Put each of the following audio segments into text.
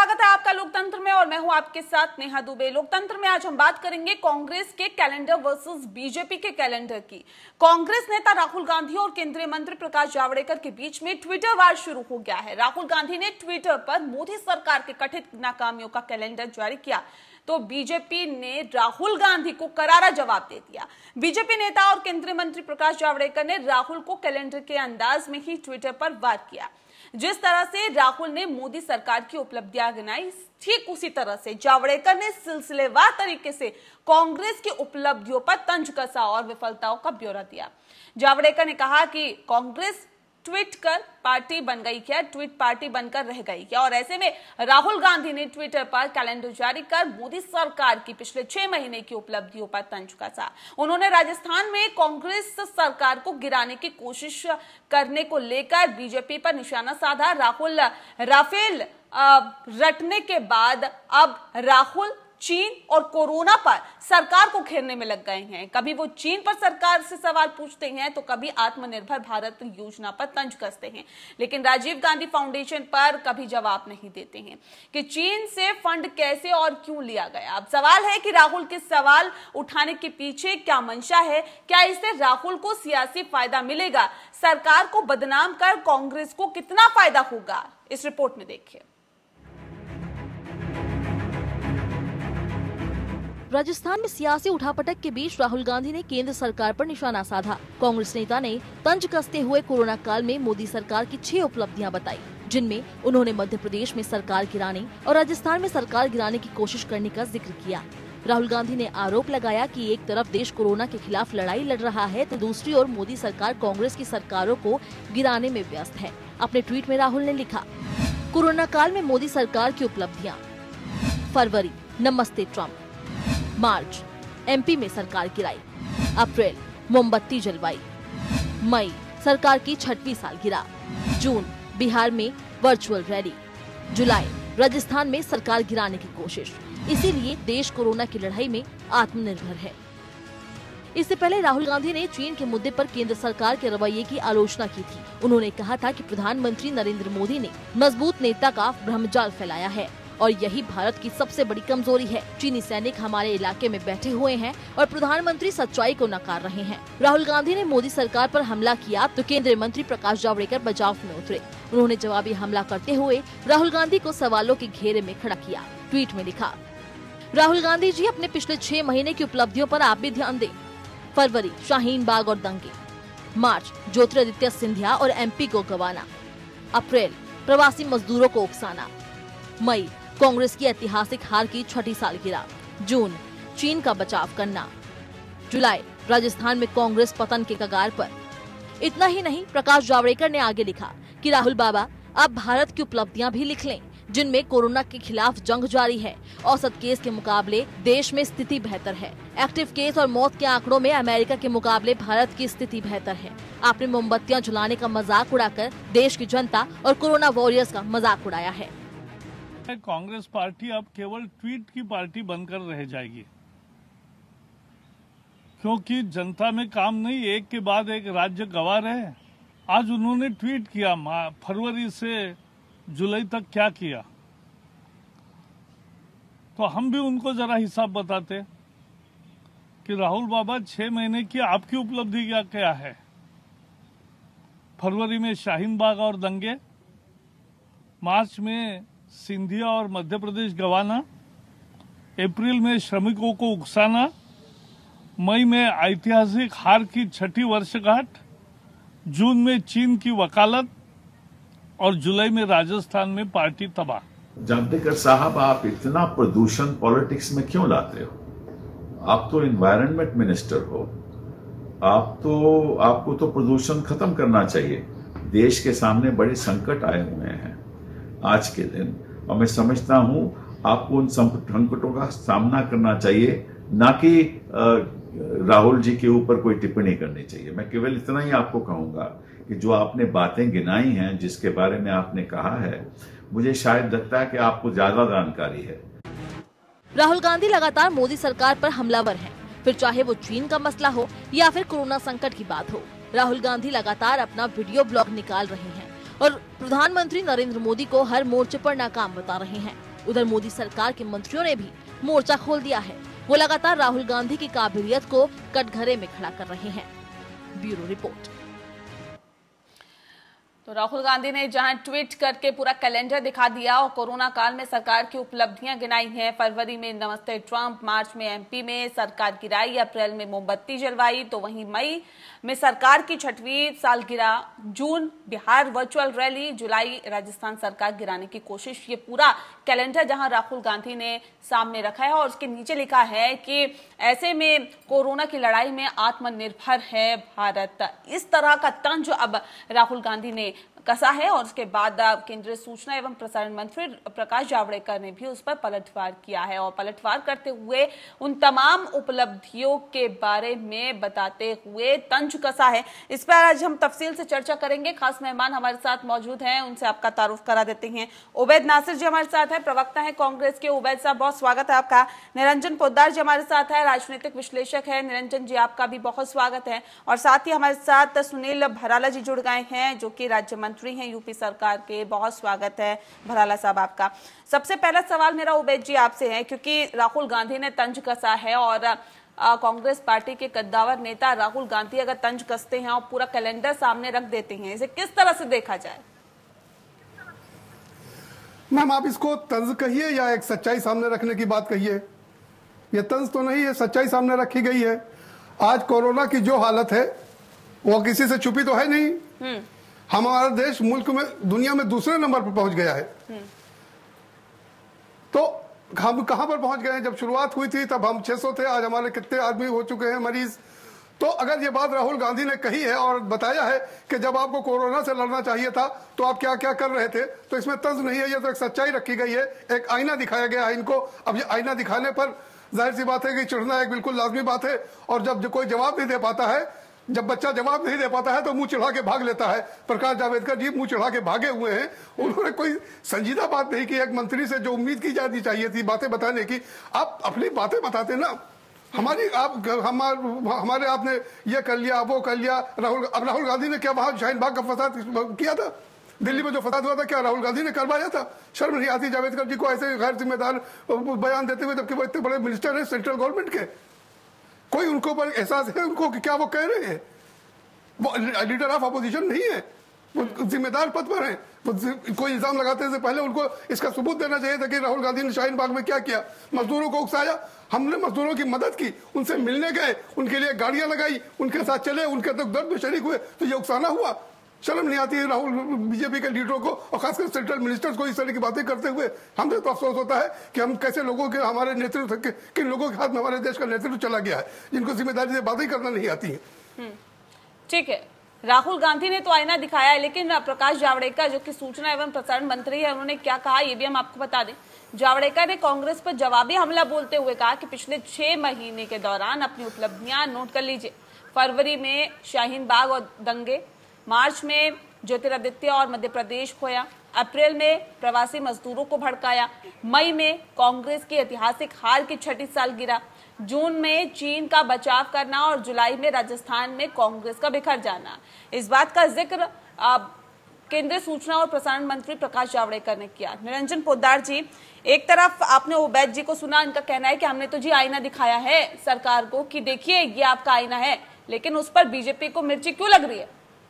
स्वागत है आपका लोकतंत्र में और मैं हूं आपके साथ नेहा दुबे। लोकतंत्र में आज हम बात करेंगे कांग्रेस के कैलेंडर वर्सेस बीजेपी के कैलेंडर की। कांग्रेस नेता राहुल गांधी और केंद्रीय मंत्री प्रकाश जावड़ेकर के बीच में ट्विटर वार शुरू हो गया है। राहुल गांधी ने ट्विटर पर मोदी सरकार के कथित नाकामियों का कैलेंडर जारी किया तो बीजेपी ने राहुल गांधी को करारा जवाब दे दिया। बीजेपी नेता और केंद्रीय मंत्री प्रकाश जावड़ेकर ने राहुल को कैलेंडर के अंदाज में ही ट्विटर पर वार किया। जिस तरह से राहुल ने मोदी सरकार की उपलब्धियां गिनाई, ठीक उसी तरह से जावड़ेकर ने सिलसिलेवार तरीके से कांग्रेस की उपलब्धियों पर तंज कसा और विफलताओं का ब्यौरा दिया। जावड़ेकर ने कहा कि कांग्रेस ट्वीट कर पार्टी बन गई क्या, ट्वीट पार्टी बनकर रह गई क्या। और ऐसे में राहुल गांधी ने ट्विटर पर कैलेंडर जारी कर मोदी सरकार की पिछले 6 महीने की उपलब्धियों पर तंज कसा। उन्होंने राजस्थान में कांग्रेस सरकार को गिराने की कोशिश करने को लेकर बीजेपी पर निशाना साधा। राहुल राफेल रटने के बाद अब राहुल चीन और कोरोना पर सरकार को घेरने में लग गए हैं। कभी वो चीन पर सरकार से सवाल पूछते हैं तो कभी आत्मनिर्भर भारत योजना पर तंज कसते हैं, लेकिन राजीव गांधी फाउंडेशन पर कभी जवाब नहीं देते हैं कि चीन से फंड कैसे और क्यों लिया गया। अब सवाल है कि राहुल के सवाल उठाने के पीछे क्या मंशा है, क्या इससे राहुल को सियासी फायदा मिलेगा, सरकार को बदनाम कर कांग्रेस को कितना फायदा होगा, इस रिपोर्ट में देखिए। राजस्थान में सियासी उठापटक के बीच राहुल गांधी ने केंद्र सरकार पर निशाना साधा। कांग्रेस नेता ने तंज कसते हुए कोरोना काल में मोदी सरकार की 6 उपलब्धियां बताई, जिनमें उन्होंने मध्य प्रदेश में सरकार गिराने और राजस्थान में सरकार गिराने की कोशिश करने का जिक्र किया। राहुल गांधी ने आरोप लगाया कि एक तरफ देश कोरोना के खिलाफ लड़ाई लड़ रहा है तो दूसरी ओर मोदी सरकार कांग्रेस की सरकारों को गिराने में व्यस्त है। अपने ट्वीट में राहुल ने लिखा, कोरोना काल में मोदी सरकार की उपलब्धियां। फरवरी, नमस्ते ट्रम्प। मार्च, एमपी में सरकार गिराई। अप्रैल, मोमबत्ती जलवाई। मई, सरकार की 6वीं सालगिरह। जून, बिहार में वर्चुअल रैली। जुलाई, राजस्थान में सरकार गिराने की कोशिश। इसीलिए देश कोरोना की लड़ाई में आत्मनिर्भर है। इससे पहले राहुल गांधी ने चीन के मुद्दे पर केंद्र सरकार के रवैये की आलोचना की थी। उन्होंने कहा था कि प्रधानमंत्री नरेंद्र मोदी ने मजबूत नेता का भ्रमजाल फैलाया है और यही भारत की सबसे बड़ी कमजोरी है। चीनी सैनिक हमारे इलाके में बैठे हुए हैं और प्रधानमंत्री सच्चाई को नकार रहे हैं। राहुल गांधी ने मोदी सरकार पर हमला किया तो केंद्रीय मंत्री प्रकाश जावड़ेकर बचाव में उतरे। उन्होंने जवाबी हमला करते हुए राहुल गांधी को सवालों के घेरे में खड़ा किया। ट्वीट में लिखा, राहुल गांधी जी अपने पिछले 6 महीने की उपलब्धियों पर आप भी ध्यान दें। फरवरी, शाहीन बाग और दंगे। मार्च, ज्योतिरादित्य सिंधिया और एमपी को गंवाना। अप्रैल, प्रवासी मजदूरों को उकसाना। मई, कांग्रेस की ऐतिहासिक हार की 6वीं सालगिरह। जून, चीन का बचाव करना। जुलाई, राजस्थान में कांग्रेस पतन के कगार पर। इतना ही नहीं, प्रकाश जावड़ेकर ने आगे लिखा कि राहुल बाबा अब भारत की उपलब्धियां भी लिख लें, जिनमें कोरोना के खिलाफ जंग जारी है। औसत केस के मुकाबले देश में स्थिति बेहतर है। एक्टिव केस और मौत के आंकड़ों में अमेरिका के मुकाबले भारत की स्थिति बेहतर है। आपने मोमबत्तियां जलाने का मजाक उड़ाकर देश की जनता और कोरोना वॉरियर्स का मजाक उड़ाया है। कांग्रेस पार्टी अब केवल ट्वीट की पार्टी बनकर रह जाएगी, क्योंकि जनता में काम नहीं, एक के बाद एक राज्य गंवा रहे। आज उन्होंने ट्वीट किया, फरवरी से जुलाई तक क्या किया, तो हम भी उनको जरा हिसाब बताते कि राहुल बाबा 6 महीने की आपकी उपलब्धि क्या है। फरवरी में शाहीन बाग और दंगे, मार्च में सिंधिया और मध्य प्रदेश गंवाना, अप्रैल में श्रमिकों को उकसाना, मई में ऐतिहासिक हार की 6वीं वर्षगांठ, जून में चीन की वकालत और जुलाई में राजस्थान में पार्टी तबाह। जावड़ेकर साहब, आप इतना प्रदूषण पॉलिटिक्स में क्यों लाते हो? आप तो एनवायरनमेंट मिनिस्टर हो, आपको तो प्रदूषण खत्म करना चाहिए। देश के सामने बड़े संकट आए हुए हैं आज के दिन, और मैं समझता हूं आपको उन संकटों का सामना करना चाहिए, ना कि राहुल जी के ऊपर कोई टिप्पणी करनी चाहिए। मैं केवल इतना ही आपको कहूंगा कि जो आपने बातें गिनाई हैं, जिसके बारे में आपने कहा है, मुझे शायद लगता है कि आपको ज्यादा जानकारी है। राहुल गांधी लगातार मोदी सरकार पर हमलावर हैं, फिर चाहे वो चीन का मसला हो या फिर कोरोना संकट की बात हो। राहुल गांधी लगातार अपना वीडियो ब्लॉग निकाल रहे हैं और प्रधानमंत्री नरेंद्र मोदी को हर मोर्चे पर नाकाम बता रहे हैं। उधर मोदी सरकार के मंत्रियों ने भी मोर्चा खोल दिया है। वो लगातार राहुल गांधी की काबिलियत को कटघरे में खड़ा कर रहे हैं। Bureau report. तो राहुल गांधी ने जहां ट्वीट करके पूरा कैलेंडर दिखा दिया और कोरोना काल में सरकार की उपलब्धियां गिनाई हैं। फरवरी में नमस्ते ट्रंप, मार्च में एमपी में सरकार गिराई, अप्रैल में मोमबत्ती जलवाई, तो वहीं मई में सरकार की 6वीं सालगिरह, जून बिहार वर्चुअल रैली, जुलाई राजस्थान सरकार गिराने की कोशिश। ये पूरा कैलेंडर जहां राहुल गांधी ने सामने रखा है और उसके नीचे लिखा है कि ऐसे में कोरोना की लड़ाई में आत्मनिर्भर है भारत। इस तरह का तंज अब राहुल गांधी ने कसा है और उसके बाद केंद्रीय सूचना एवं प्रसारण मंत्री प्रकाश जावड़ेकर ने भी उस पर पलटवार किया है और पलटवार करते हुए उन तमाम उपलब्धियों के बारे में बताते हुए तंज कसा है। इस पर आज हम तफसील से चर्चा करेंगे। खास मेहमान हमारे साथ मौजूद हैं, उनसे आपका तारुफ करा देते हैं। उबैद नासिर जी हमारे साथ है, प्रवक्ता है कांग्रेस के। उबैद साहब बहुत स्वागत है आपका। निरंजन पोद्दार जी हमारे साथ है, राजनीतिक विश्लेषक है। निरंजन जी आपका भी बहुत स्वागत है। और साथ ही हमारे साथ सुनील भराला जी जुड़ गए हैं, जो कि राज्य मंत्री हैं यूपी सरकार के। बहुत स्वागत है भराला साहब आपका। सबसे पहला सवाल मेरा उबैद जी आपसे है, क्योंकि राहुल गांधी ने तंज कसा है और कांग्रेस पार्टी के कद्दावर नेता राहुल गांधी अगर तंज कसते हैं और पूरा कैलेंडर सामने रख देते हैं, इसे किस तरह से देखा जाए? मैम, आप इसको तंज कहिए या एक सच्चाई सामने रखने की बात कहिए, ये तंज तो नहीं है, सच्चाई सामने रखी गई है। आज कोरोना की जो हालत है वो किसी से छुपी तो है नहीं। हमारा देश मुल्क में, दुनिया में दूसरे नंबर पर पहुंच गया है। तो हम कहां पर पहुंच गए हैं? जब शुरुआत हुई थी तब हम 600 थे, आज हमारे कितने आदमी हो चुके हैं मरीज। तो अगर ये बात राहुल गांधी ने कही है और बताया है कि जब आपको कोरोना से लड़ना चाहिए था तो आप क्या क्या कर रहे थे, तो इसमें तंज नहीं है, ये तो एक सच्चाई रखी गई है, एक आईना दिखाया गया है इनको। अब ये आईना दिखाने पर जाहिर सी बात है कि चिढ़ना एक बिल्कुल लाजमी बात है। और जब कोई जवाब नहीं दे पाता है, जब बच्चा जवाब नहीं दे पाता है तो मुंह चढ़ा के भाग लेता है। प्रकाश जावड़ेकर जी मुंह चढ़ा के भागे हुए हैं। उन्होंने कोई संजीदा बात नहीं की। एक मंत्री से जो उम्मीद की जानी चाहिए थी बातें बताने की, आप अपनी बातें बताते ना। हमारे आपने ये कर लिया, वो कर लिया। राहुल गांधी ने क्या वहां शाहीन बाग का फसाद किया था? दिल्ली में जो फसाद हुआ था क्या राहुल गांधी ने करवाया था? शर्म नहीं आती जावड़ेकर जी को ऐसे गैर जिम्मेदार बयान देते हुए, जबकि वो इतने बड़े मिनिस्टर है सेंट्रल गवर्नमेंट के। कोई उनको पर एहसास है उनको कि क्या वो कह रहे हैं? वो लीडर ऑफ अपोजिशन नहीं है, वो जिम्मेदार पद पर है। कोई इल्जाम लगाते से पहले उनको इसका सबूत देना चाहिए था कि राहुल गांधी ने शाहीन बाग में क्या किया। मजदूरों को उकसाया, हमने मजदूरों की मदद की, उनसे मिलने गए, उनके लिए गाड़ियां लगाई, उनके साथ चले, उनके तक दर्द में शरीक हुए, तो ये उकसाना हुआ? शर्म नहीं आती है राहुल बीजेपी के लीडरों को और खासकर सेंट्रल मिनिस्टर्स को इस तरह की बातें करते हुए? हमें तो अफसोस होता है कि हम कैसे लोगों के, हमारे नेतृत्व किन लोगों के हाथ में हमारे देश का नेतृत्व चला गया है, जिनको जिम्मेदारी से बातें करना नहीं आती है। ठीक है, राहुल गांधी ने तो आईना दिखाया है, लेकिन प्रकाश जावड़ेकर जो कि सूचना एवं प्रसारण मंत्री है, उन्होंने क्या कहा ये भी हम आपको बता दें। जावड़ेकर ने कांग्रेस पर जवाबी हमला बोलते हुए कहा कि पिछले 6 महीने के दौरान अपनी उपलब्धियां नोट कर लीजिए। फरवरी में शाहीन बाग और दंगे, मार्च में ज्योतिरादित्य और मध्य प्रदेश खोया, अप्रैल में प्रवासी मजदूरों को भड़काया, मई में कांग्रेस की ऐतिहासिक हार की 6वीं सालगिरह, जून में चीन का बचाव करना और जुलाई में राजस्थान में कांग्रेस का बिखर जाना। इस बात का जिक्र केंद्रीय सूचना और प्रसारण मंत्री प्रकाश जावड़ेकर ने किया। निरंजन पोद्दार जी, एक तरफ आपने उबैद जी को सुना, इनका कहना है कि हमने तो जी आईना दिखाया है सरकार को कि देखिए ये आपका आईना है, लेकिन उस पर बीजेपी को मिर्ची क्यों लग रही है?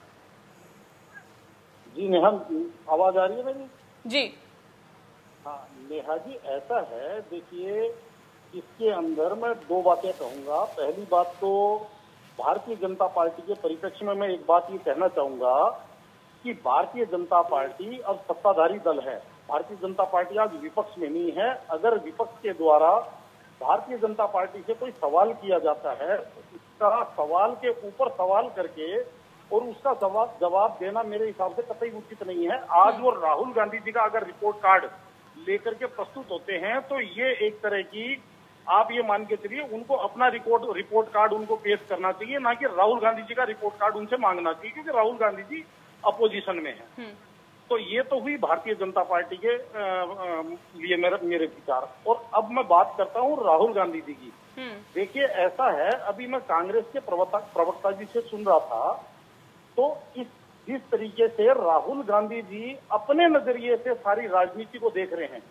जी नेहा, आवाज आ रही है मेरी? जी हाँ नेहा जी, ऐसा है, देखिए इसके अंदर मैं 2 बातें कहूंगा। पहली बात तो भारतीय जनता पार्टी के परिप्रेक्ष्य में मैं एक बात ये कहना चाहूंगा कि भारतीय जनता पार्टी अब सत्ताधारी दल है। भारतीय जनता पार्टी आज विपक्ष में नहीं है। अगर विपक्ष के द्वारा भारतीय जनता पार्टी से कोई सवाल किया जाता है तो उसका सवाल के ऊपर सवाल करके और उसका जवाब देना मेरे हिसाब से कतई उचित नहीं है। आज वो राहुल गांधी जी का अगर रिपोर्ट कार्ड लेकर के प्रस्तुत होते हैं तो ये एक तरह की, आप ये मान के चलिए, उनको अपना रिपोर्ट कार्ड उनको पेश करना चाहिए, ना कि राहुल गांधी जी का रिपोर्ट कार्ड उनसे मांगना चाहिए, क्योंकि राहुल गांधी जी अपोजिशन में है। तो ये तो हुई भारतीय जनता पार्टी के लिए मेरे विचार। और अब मैं बात करता हूँ राहुल गांधी जी की। देखिए ऐसा है, अभी मैं कांग्रेस के प्रवक्ता जी से सुन रहा था, तो जिस तरीके से राहुल गांधी जी अपने नजरिए से सारी राजनीति को देख रहे हैं,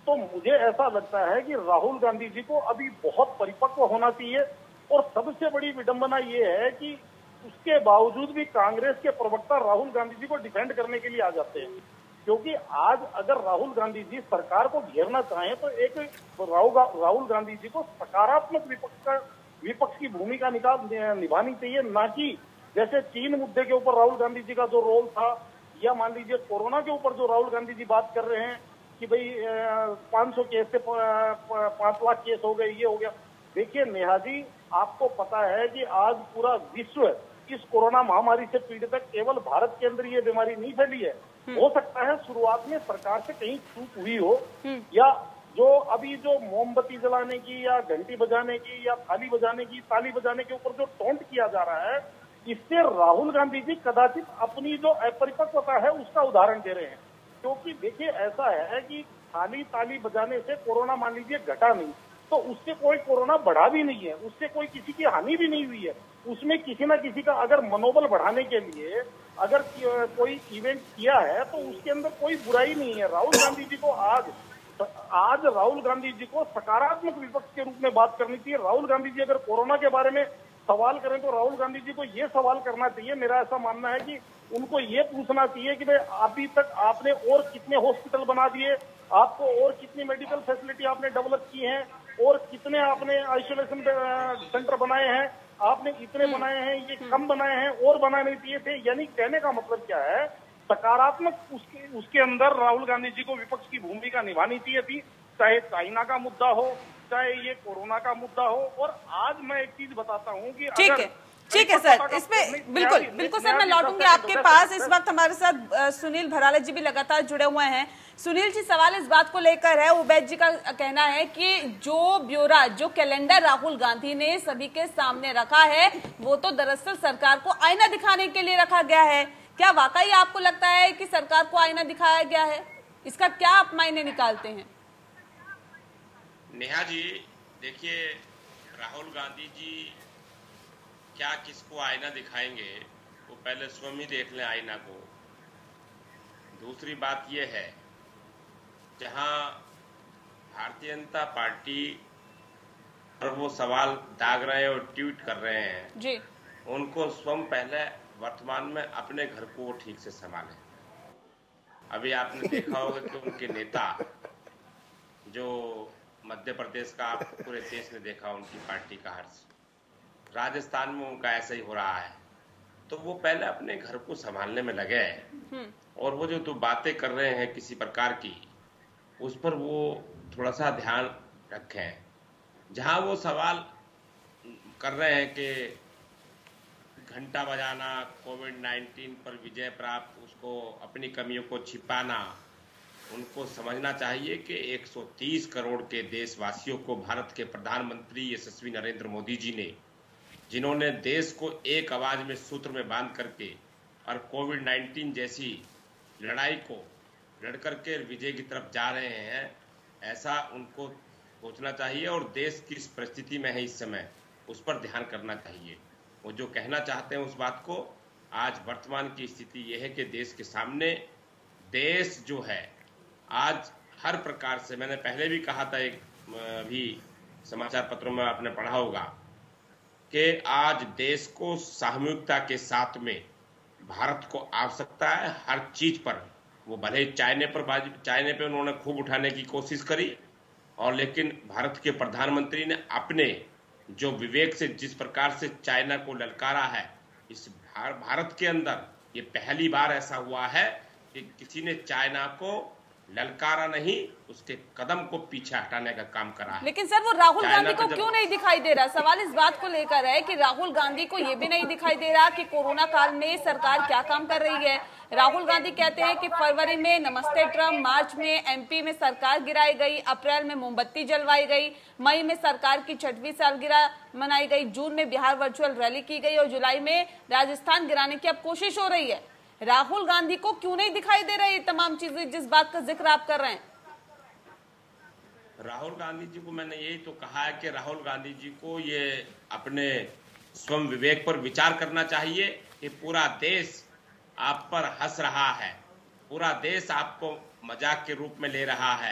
तो मुझे ऐसा लगता है कि राहुल गांधी जी को अभी बहुत परिपक्व होना चाहिए। और सबसे बड़ी विडंबना ये है कि उसके बावजूद भी कांग्रेस के प्रवक्ता राहुल गांधी जी को डिफेंड करने के लिए आ जाते हैं, क्योंकि आज अगर राहुल गांधी जी सरकार को घेरना चाहें तो एक राहुल गांधी जी को सकारात्मक विपक्ष की भूमिका निभानी चाहिए, ना कि जैसे चीन मुद्दे के ऊपर राहुल गांधी जी का जो रोल था, या मान लीजिए कोरोना के ऊपर जो राहुल गांधी जी बात कर रहे हैं कि भाई 500 केस से 5 लाख केस हो गए, ये हो गया। देखिए नेहा जी, आपको पता है कि आज पूरा विश्व इस कोरोना महामारी से पीड़ित है, केवल भारत के अंदर ये बीमारी नहीं फैली है। हो सकता है शुरुआत में सरकार से कहीं चूक हुई हो, या जो अभी जो मोमबत्ती जलाने की या घंटी बजाने की या ताली बजाने के ऊपर जो टोंट किया जा रहा है, इससे राहुल गांधी जी कदाचित अपनी जो अपरिपक्वता है उसका उदाहरण दे रहे हैं। क्योंकि देखिए ऐसा है कि ताली बजाने से कोरोना मान लीजिए घटा नहीं, तो उससे कोई कोरोना बढ़ा भी नहीं है, उससे कोई किसी की हानि भी नहीं हुई है। उसमें किसी ना किसी का अगर मनोबल बढ़ाने के लिए अगर कोई इवेंट किया है तो उसके अंदर कोई बुराई नहीं है। राहुल गांधी जी को आज राहुल गांधी जी को सकारात्मक विपक्ष के रूप में बात करनी चाहिए। राहुल गांधी जी अगर कोरोना के बारे में सवाल करें तो राहुल गांधी जी को ये सवाल करना चाहिए, मेरा ऐसा मानना है कि उनको ये पूछना चाहिए कि भाई अभी तक आपने और कितने हॉस्पिटल बना दिए, आपको और कितनी मेडिकल फैसिलिटी आपने डेवलप की हैं, और कितने आपने आइसोलेशन सेंटर बनाए हैं, आपने इतने बनाए हैं, ये कम बनाए हैं, और बनाने चाहिए थे। यानी कहने का मतलब क्या है, सकारात्मक उसके अंदर राहुल गांधी जी को विपक्ष की भूमिका निभानी चाहिए थी, चाहे चाइना का मुद्दा हो, चाहे ये कोरोना का मुद्दा हो। और आज मैं एक चीज बताता हूँ कि ठीक है सर, इसमें बिल्कुल सर मैं लौटूंगी आपके पास। इस वक्त हमारे साथ सुनील भराला जी भी लगातार जुड़े हुए हैं। सुनील जी, सवाल इस बात को लेकर है, उबैद जी का कहना है कि जो ब्यौरा, जो कैलेंडर राहुल गांधी ने सभी के सामने रखा है, वो तो दरअसल सरकार को आईना दिखाने के लिए रखा गया है। क्या वाकई आपको लगता है कि सरकार को आईना दिखाया गया है? इसका क्या आप मायने निकालते हैं? नेहा जी, देखिए राहुल गांधी जी क्या किसको आईना दिखाएंगे, वो पहले स्वयं ही देख लें आईना को। दूसरी बात ये है, जहां भारतीय जनता पार्टी पर वो सवाल दाग रहे हैं और ट्वीट कर रहे हैं जी, उनको स्वयं पहले वर्तमान में अपने घर को ठीक से संभालें। अभी आपने देखा होगा कि उनके नेता, जो मध्य प्रदेश का, पूरे देश ने देखा उनकी पार्टी का हर्ष, राजस्थान में उनका ऐसा ही हो रहा है। तो वो पहले अपने घर को संभालने में लगे हैं, और वो जो तो बातें कर रहे हैं किसी प्रकार की, उस पर वो थोड़ा सा ध्यान रखें। जहां वो सवाल कर रहे हैं कि घंटा बजाना, कोविड-19 पर विजय प्राप्त, उसको अपनी कमियों को छिपाना, उनको समझना चाहिए कि 130 करोड़ के देशवासियों को भारत के प्रधानमंत्री यशस्वी नरेंद्र मोदी जी ने, जिन्होंने देश को एक आवाज में सूत्र में बांध करके और कोविड-19 जैसी लड़ाई को लड़ करके विजय की तरफ जा रहे हैं, ऐसा उनको सोचना चाहिए। और देश किस परिस्थिति में है इस समय, उस पर ध्यान करना चाहिए। वो जो कहना चाहते हैं उस बात को, आज वर्तमान की स्थिति यह है कि देश के सामने, देश जो है आज हर प्रकार से, मैंने पहले भी कहा था, एक भी समाचार पत्रों में आपने पढ़ा होगा कि आज देश को सामूहिकता के साथ में भारत को आवश्यकता है हर चीज पर। वो भले चाइना पे उन्होंने खूब उठाने की कोशिश करी, और लेकिन भारत के प्रधानमंत्री ने अपने जो विवेक से जिस प्रकार से चाइना को ललकारा है, इस भारत के अंदर ये पहली बार ऐसा हुआ है कि किसी ने चाइना को ललकारा नहीं, उसके कदम को पीछे हटाने का काम करा है। लेकिन सर वो राहुल गांधी को क्यों नहीं दिखाई दे रहा? सवाल इस बात को लेकर है कि राहुल गांधी को ये भी नहीं दिखाई दे रहा कि कोरोना काल में सरकार क्या काम कर रही है। राहुल गांधी कहते हैं कि फरवरी में नमस्ते ट्रम्प, मार्च में एमपी में सरकार गिराई गई, अप्रैल में मोमबत्ती जलवाई गई, मई में सरकार की 6वीं सालगिरह मनाई गई, जून में बिहार वर्चुअल रैली की गई और जुलाई में राजस्थान गिराने की अब कोशिश हो रही है। राहुल गांधी को क्यों नहीं दिखाई दे रही तमाम चीजें जिस बात का जिक्र आप कर रहे हैं? राहुल गांधी जी को मैंने यही तो कहा है कि राहुल गांधी जी को ये अपने स्वयं विवेक पर विचार करना चाहिए कि पूरा देश आप पर हंस रहा है, पूरा देश आपको मजाक के रूप में ले रहा है,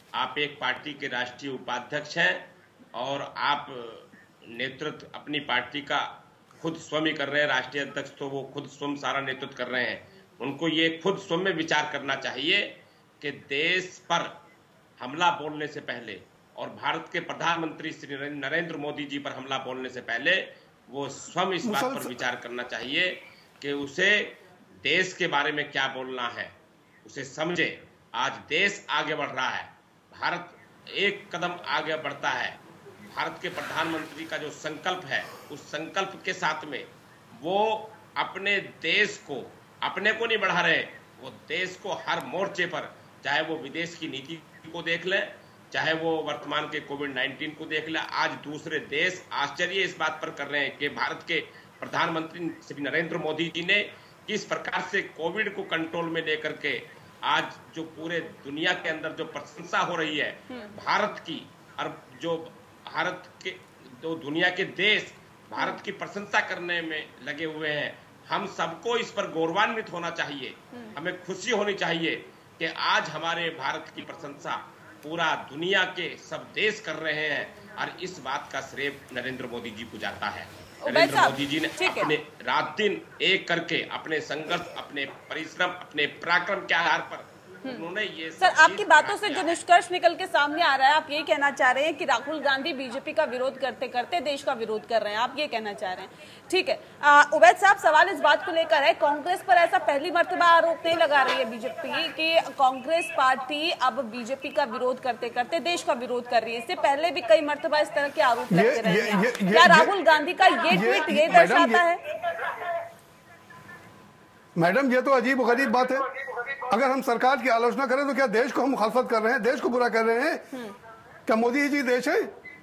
आप एक पार्टी के राष्ट्रीय उपाध्यक्ष हैं और आप नेतृत्व अपनी पार्टी का खुद स्वयं ही कर रहे हैं। राष्ट्रीय अध्यक्ष तो वो खुद स्वयं सारा नेतृत्व कर रहे हैं। उनको ये खुद स्वयं में विचार करना चाहिए कि देश पर हमला बोलने से पहले और भारत के प्रधानमंत्री श्री नरेंद्र मोदी जी पर हमला बोलने से पहले वो स्वयं इस बात पर विचार करना चाहिए कि उसे देश के बारे में क्या बोलना है, उसे समझे। आज देश आगे बढ़ रहा है, भारत एक कदम आगे बढ़ता है। भारत के प्रधानमंत्री का जो संकल्प है, उस संकल्प के साथ में वो अपने देश को, अपने को नहीं बढ़ा रहे, वो देश को हर मोर्चे पर, चाहे वो विदेश की नीति को देख ले, चाहे वो वर्तमान के कोविड-19 को देख ले। आज दूसरे देश आश्चर्य इस बात पर कर रहे हैं कि भारत के प्रधानमंत्री श्री नरेंद्र मोदी जी ने किस प्रकार से कोविड को कंट्रोल में लेकर के आज जो पूरे दुनिया के अंदर जो प्रशंसा हो रही है भारत की, और जो भारत के जो दुनिया के देश भारत की प्रशंसा करने में लगे हुए हैं, हम सबको इस पर गौरवान्वित होना चाहिए। हमें खुशी होनी चाहिए कि आज हमारे भारत की प्रशंसा पूरा दुनिया के सब देश कर रहे हैं, और इस बात का श्रेय नरेंद्र मोदी जी को जाता है। नरेंद्र मोदी जी ने अपने रात दिन एक करके अपने संघर्ष, अपने परिश्रम, अपने पराक्रम के आधार पर उन्होंने ये। सर, आपकी बातों से जो निष्कर्ष निकल के सामने आ रहा है, आप ये कहना चाह रहे हैं कि राहुल गांधी बीजेपी का विरोध करते करते देश का विरोध कर रहे हैं, आप ये कहना चाह रहे हैं। ठीक है, उवैद साहब, सवाल इस बात को लेकर है, कांग्रेस पर ऐसा पहली मर्तबा आरोप नहीं लगा रही है बीजेपी कि कांग्रेस पार्टी अब बीजेपी का विरोध करते करते देश का विरोध कर रही है। इससे पहले भी कई मर्तबा इस तरह के आरोप लगते रहे हैं। क्या राहुल गांधी का ये ट्वीट ये दर्शाता है? मैडम, ये तो अजीब गरीब बात है। अगर हम सरकार की आलोचना करें तो क्या देश को हम मुखालफत कर रहे हैं, देश को बुरा कर रहे हैं? क्या मोदी जी देश है?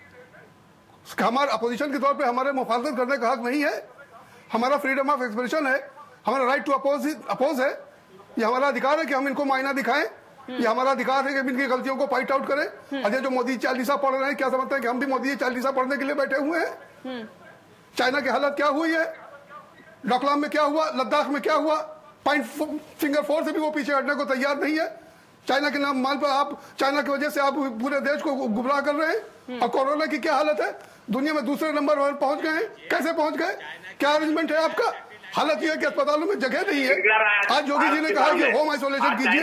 हमारे अपोजिशन के तौर पे हमारे मुखालफत करने का हक नहीं है? हमारा फ्रीडम ऑफ एक्सप्रेशन है, हमारा राइट टू अपोज है, ये हमारा अधिकार है कि हम इनको मायना दिखाएं, ये हमारा अधिकार है कि इनकी गलतियों को पॉइंट आउट करें। अजय जो मोदी चालीसा पढ़ रहे हैं, क्या समझते हैं कि हम भी मोदी चालीसा पढ़ने के लिए बैठे हुए हैं? चाइना की हालत क्या हुई है, डोकलाम में क्या हुआ, लद्दाख में क्या हुआ, पॉइंट फिंगर 4 से भी वो पीछे हटने को तैयार नहीं है। चाइना के नाम मान पर आप, चाइना की वजह से आप पूरे देश को गुमराह कर रहे हैं। और कोरोना की क्या हालत है, दुनिया में दूसरे नंबर पर पहुंच गए हैं। कैसे पहुंच गए, क्या अरेंजमेंट है आपका? हालत यह है कि अस्पतालों में जगह नहीं है। आज योगी जी ने कहा कि होम आइसोलेशन कीजिए।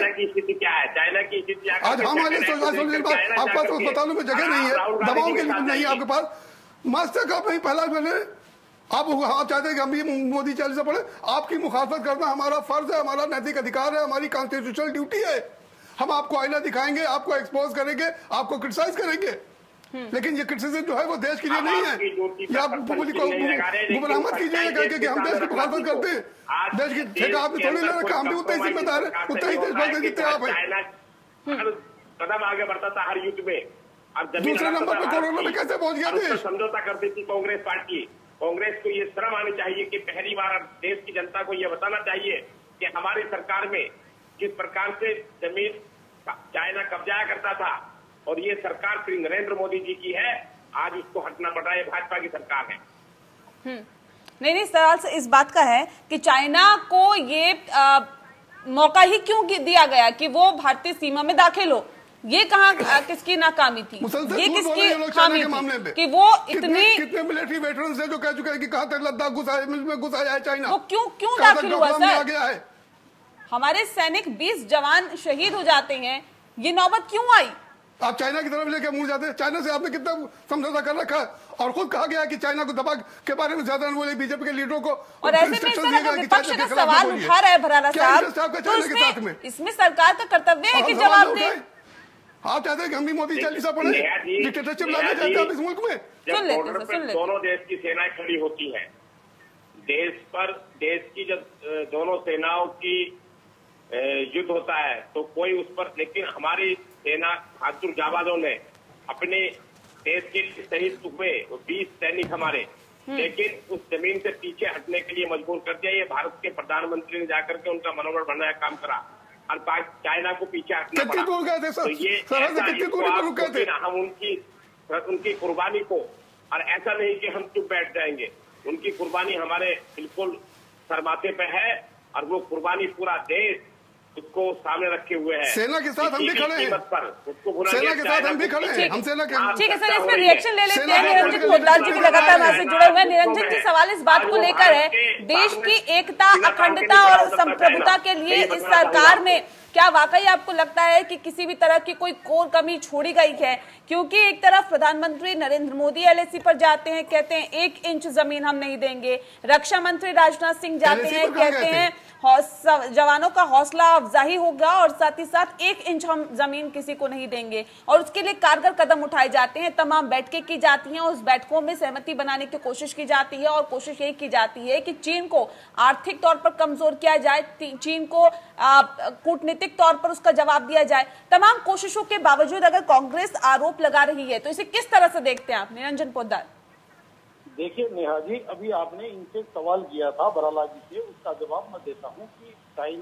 आज होम आइसोलेशन, आपके पास अस्पतालों में जगह नहीं है, दवाओं के लिए नहीं है आपके पास, मास्क का नहीं पहला मैंने। आप चाहते हैं कि हम भी मोदी चालीसा पढ़े? आपकी मुखालफत करना हमारा फर्ज है, हमारा नैतिक अधिकार है, हमारी कॉन्स्टिट्यूशनल ड्यूटी है। हम आपको आईना दिखाएंगे, आपको एक्सपोज करेंगे, आपको क्रिटिसाइज करेंगे, लेकिन ये क्रिटिसिज्म जो है वो देश के लिए नहीं है। ये आप पब्लिक को गुमराह मत कीजिए करके कि हम देश की मुखालफत करते हैं। देश की ठेका आपने थोड़ी ले रखा, हम भी उतने ही जिम्मेदार है, उतना ही देशभक्त जितने आप हैं। कदम आगे बढ़ता था हर युद्ध में, और दूसरे नंबर पर कोरोना में कैसे पहुंच गया देश? समझौता करती थी कांग्रेस पार्टी। कांग्रेस को ये शर्म आनी चाहिए कि पहली बार देश की जनता को ये बताना चाहिए कि हमारी सरकार में किस प्रकार से जमीन चाइना कब्जा करता था, और ये सरकार श्री नरेंद्र मोदी जी की है। आज उसको हटना पड़ रहा है, भाजपा की सरकार है। नहीं, सवाल से इस बात का है कि चाइना को ये मौका ही क्यों दिया गया कि वो भारतीय सीमा में दाखिल हो? ये कहाँ किसकी नाकामी थी, ये किसकी खामी थी कि वो इतनी? कितने मिलिट्री वेटरन्स हैं जो कह चुके हैं कि कहां तक लद्दाख घुसा है चाइना? वो क्यों दाखिल हुआ सर? गया है। हमारे सैनिक 20 जवान शहीद हो जाते हैं, ये नौबत क्यों आई? आप चाइना की तरफ लेकर मुड़ जाते हैं। चाइना से आपने कितना समझौता कर रखा है, और खुद कहा गया कि चाइना को दबा के बारे में ज्यादा बोले बीजेपी के लीडरों को। और ऐसे में सर विपक्ष का सवाल उठा रहा है भरारा साहब, तो इसमें सरकार का कर्तव्य है कि जवाब दे। आप चाहते हैं कि हम भी मोदी चालीसा पढ़े, डिक्टेटरशिप लाना चाहते हैं इस मुल्क में? जब बॉर्डर पर दोनों देश की सेनाएं खड़ी होती हैं, देश की जब दोनों सेनाओं की युद्ध होता है तो कोई उस पर, लेकिन हमारी सेना बहादुर जाबाजों ने अपने देश के शहीद हुए 20 सैनिक हमारे, लेकिन उस जमीन से पीछे हटने के लिए मजबूर कर दिया। ये भारत के प्रधानमंत्री ने जाकर के उनका मनोबल बढ़ाने का काम करा, और चाइना को पीछे हटना पड़ा। तो ये हम उनकी कुर्बानी को, और ऐसा नहीं कि हम चुप बैठ जाएंगे, उनकी कुर्बानी हमारे बिल्कुल सरमाथे पे है, और वो कुर्बानी पूरा देश उसको सामने रखे हुए हैं। सेना के साथ हम भी खड़े हैं, उसको सेना के साथ हम भी खड़े हैं, हम सेना के। ठीक है सर, इसमें रिएक्शन ले लेते हैं। निरंजन पोद्दार जी भी लगातार वहां से जुड़े हुए हैं। निरंजन जी, सवाल इस बात को लेकर है, देश की एकता, अखंडता और संप्रभुता के लिए इस सरकार में क्या वाकई आपको लगता है कि किसी भी तरह की कोई कोर कमी छोड़ी गई है? क्योंकि एक तरफ प्रधानमंत्री नरेंद्र मोदी एलएसी पर जाते हैं, कहते हैं 1 इंच जमीन हम नहीं देंगे। रक्षा मंत्री राजनाथ सिंह जाते हैं, कहते हैं जवानों का हौसला अफजाई होगा और साथ ही साथ 1 इंच हम जमीन किसी को नहीं देंगे। और उसके लिए कारगर कदम उठाए जाते हैं, तमाम बैठकें की जाती हैं, उस बैठकों में सहमति बनाने की कोशिश की जाती है और कोशिश यही की जाती है कि चीन को आर्थिक तौर पर कमजोर किया जाए, चीन को कूटनीतिक तौर पर उसका जवाब दिया जाए। तमाम कोशिशों के बावजूद अगर कांग्रेस आरोप लगा रही है तो इसे किस तरह से देखते हैं आप, निरंजन पोद्दार? देखिए नेहा जी, अभी आपने इनसे सवाल किया था बराला जी से, उसका जवाब मैं देता हूं कि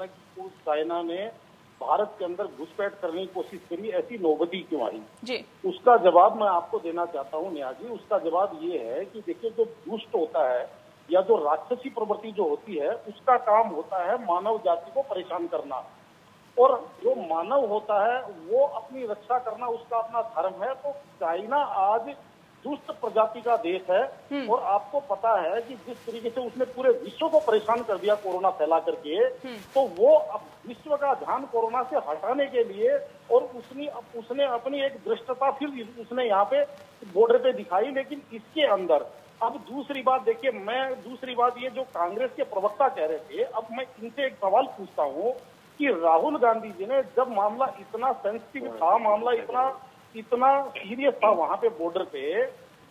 चाइना ने भारत के अंदर घुसपैठ करने की कोशिश करी, ऐसी नौबती क्यों आई जी? उसका जवाब मैं आपको देना चाहता हूं नेहा जी। उसका जवाब ये है कि देखिए, जो दुष्ट होता है या जो राक्षसी प्रवृत्ति जो होती है, उसका काम होता है मानव जाति को परेशान करना, और जो मानव होता है वो अपनी रक्षा करना उसका अपना धर्म है। तो चाइना आज दुष्ट प्रजाति का देश है, और आपको पता है कि जिस तरीके से उसने पूरे विश्व को परेशान कर दिया कोरोना फैला करके, तो वो अब विश्व का ध्यान कोरोना से हटाने के लिए, और उसने अपनी एक दृष्टता फिर उसने यहाँ पे बॉर्डर पे दिखाई। लेकिन इसके अंदर अब दूसरी बात देखिए, दूसरी बात ये जो कांग्रेस के प्रवक्ता कह रहे थे, अब मैं इनसे एक सवाल पूछता हूँ कि राहुल गांधी जी ने जब मामला इतना सेंसिटिव था, मामला इतना सीरियस था वहां पे बॉर्डर पे,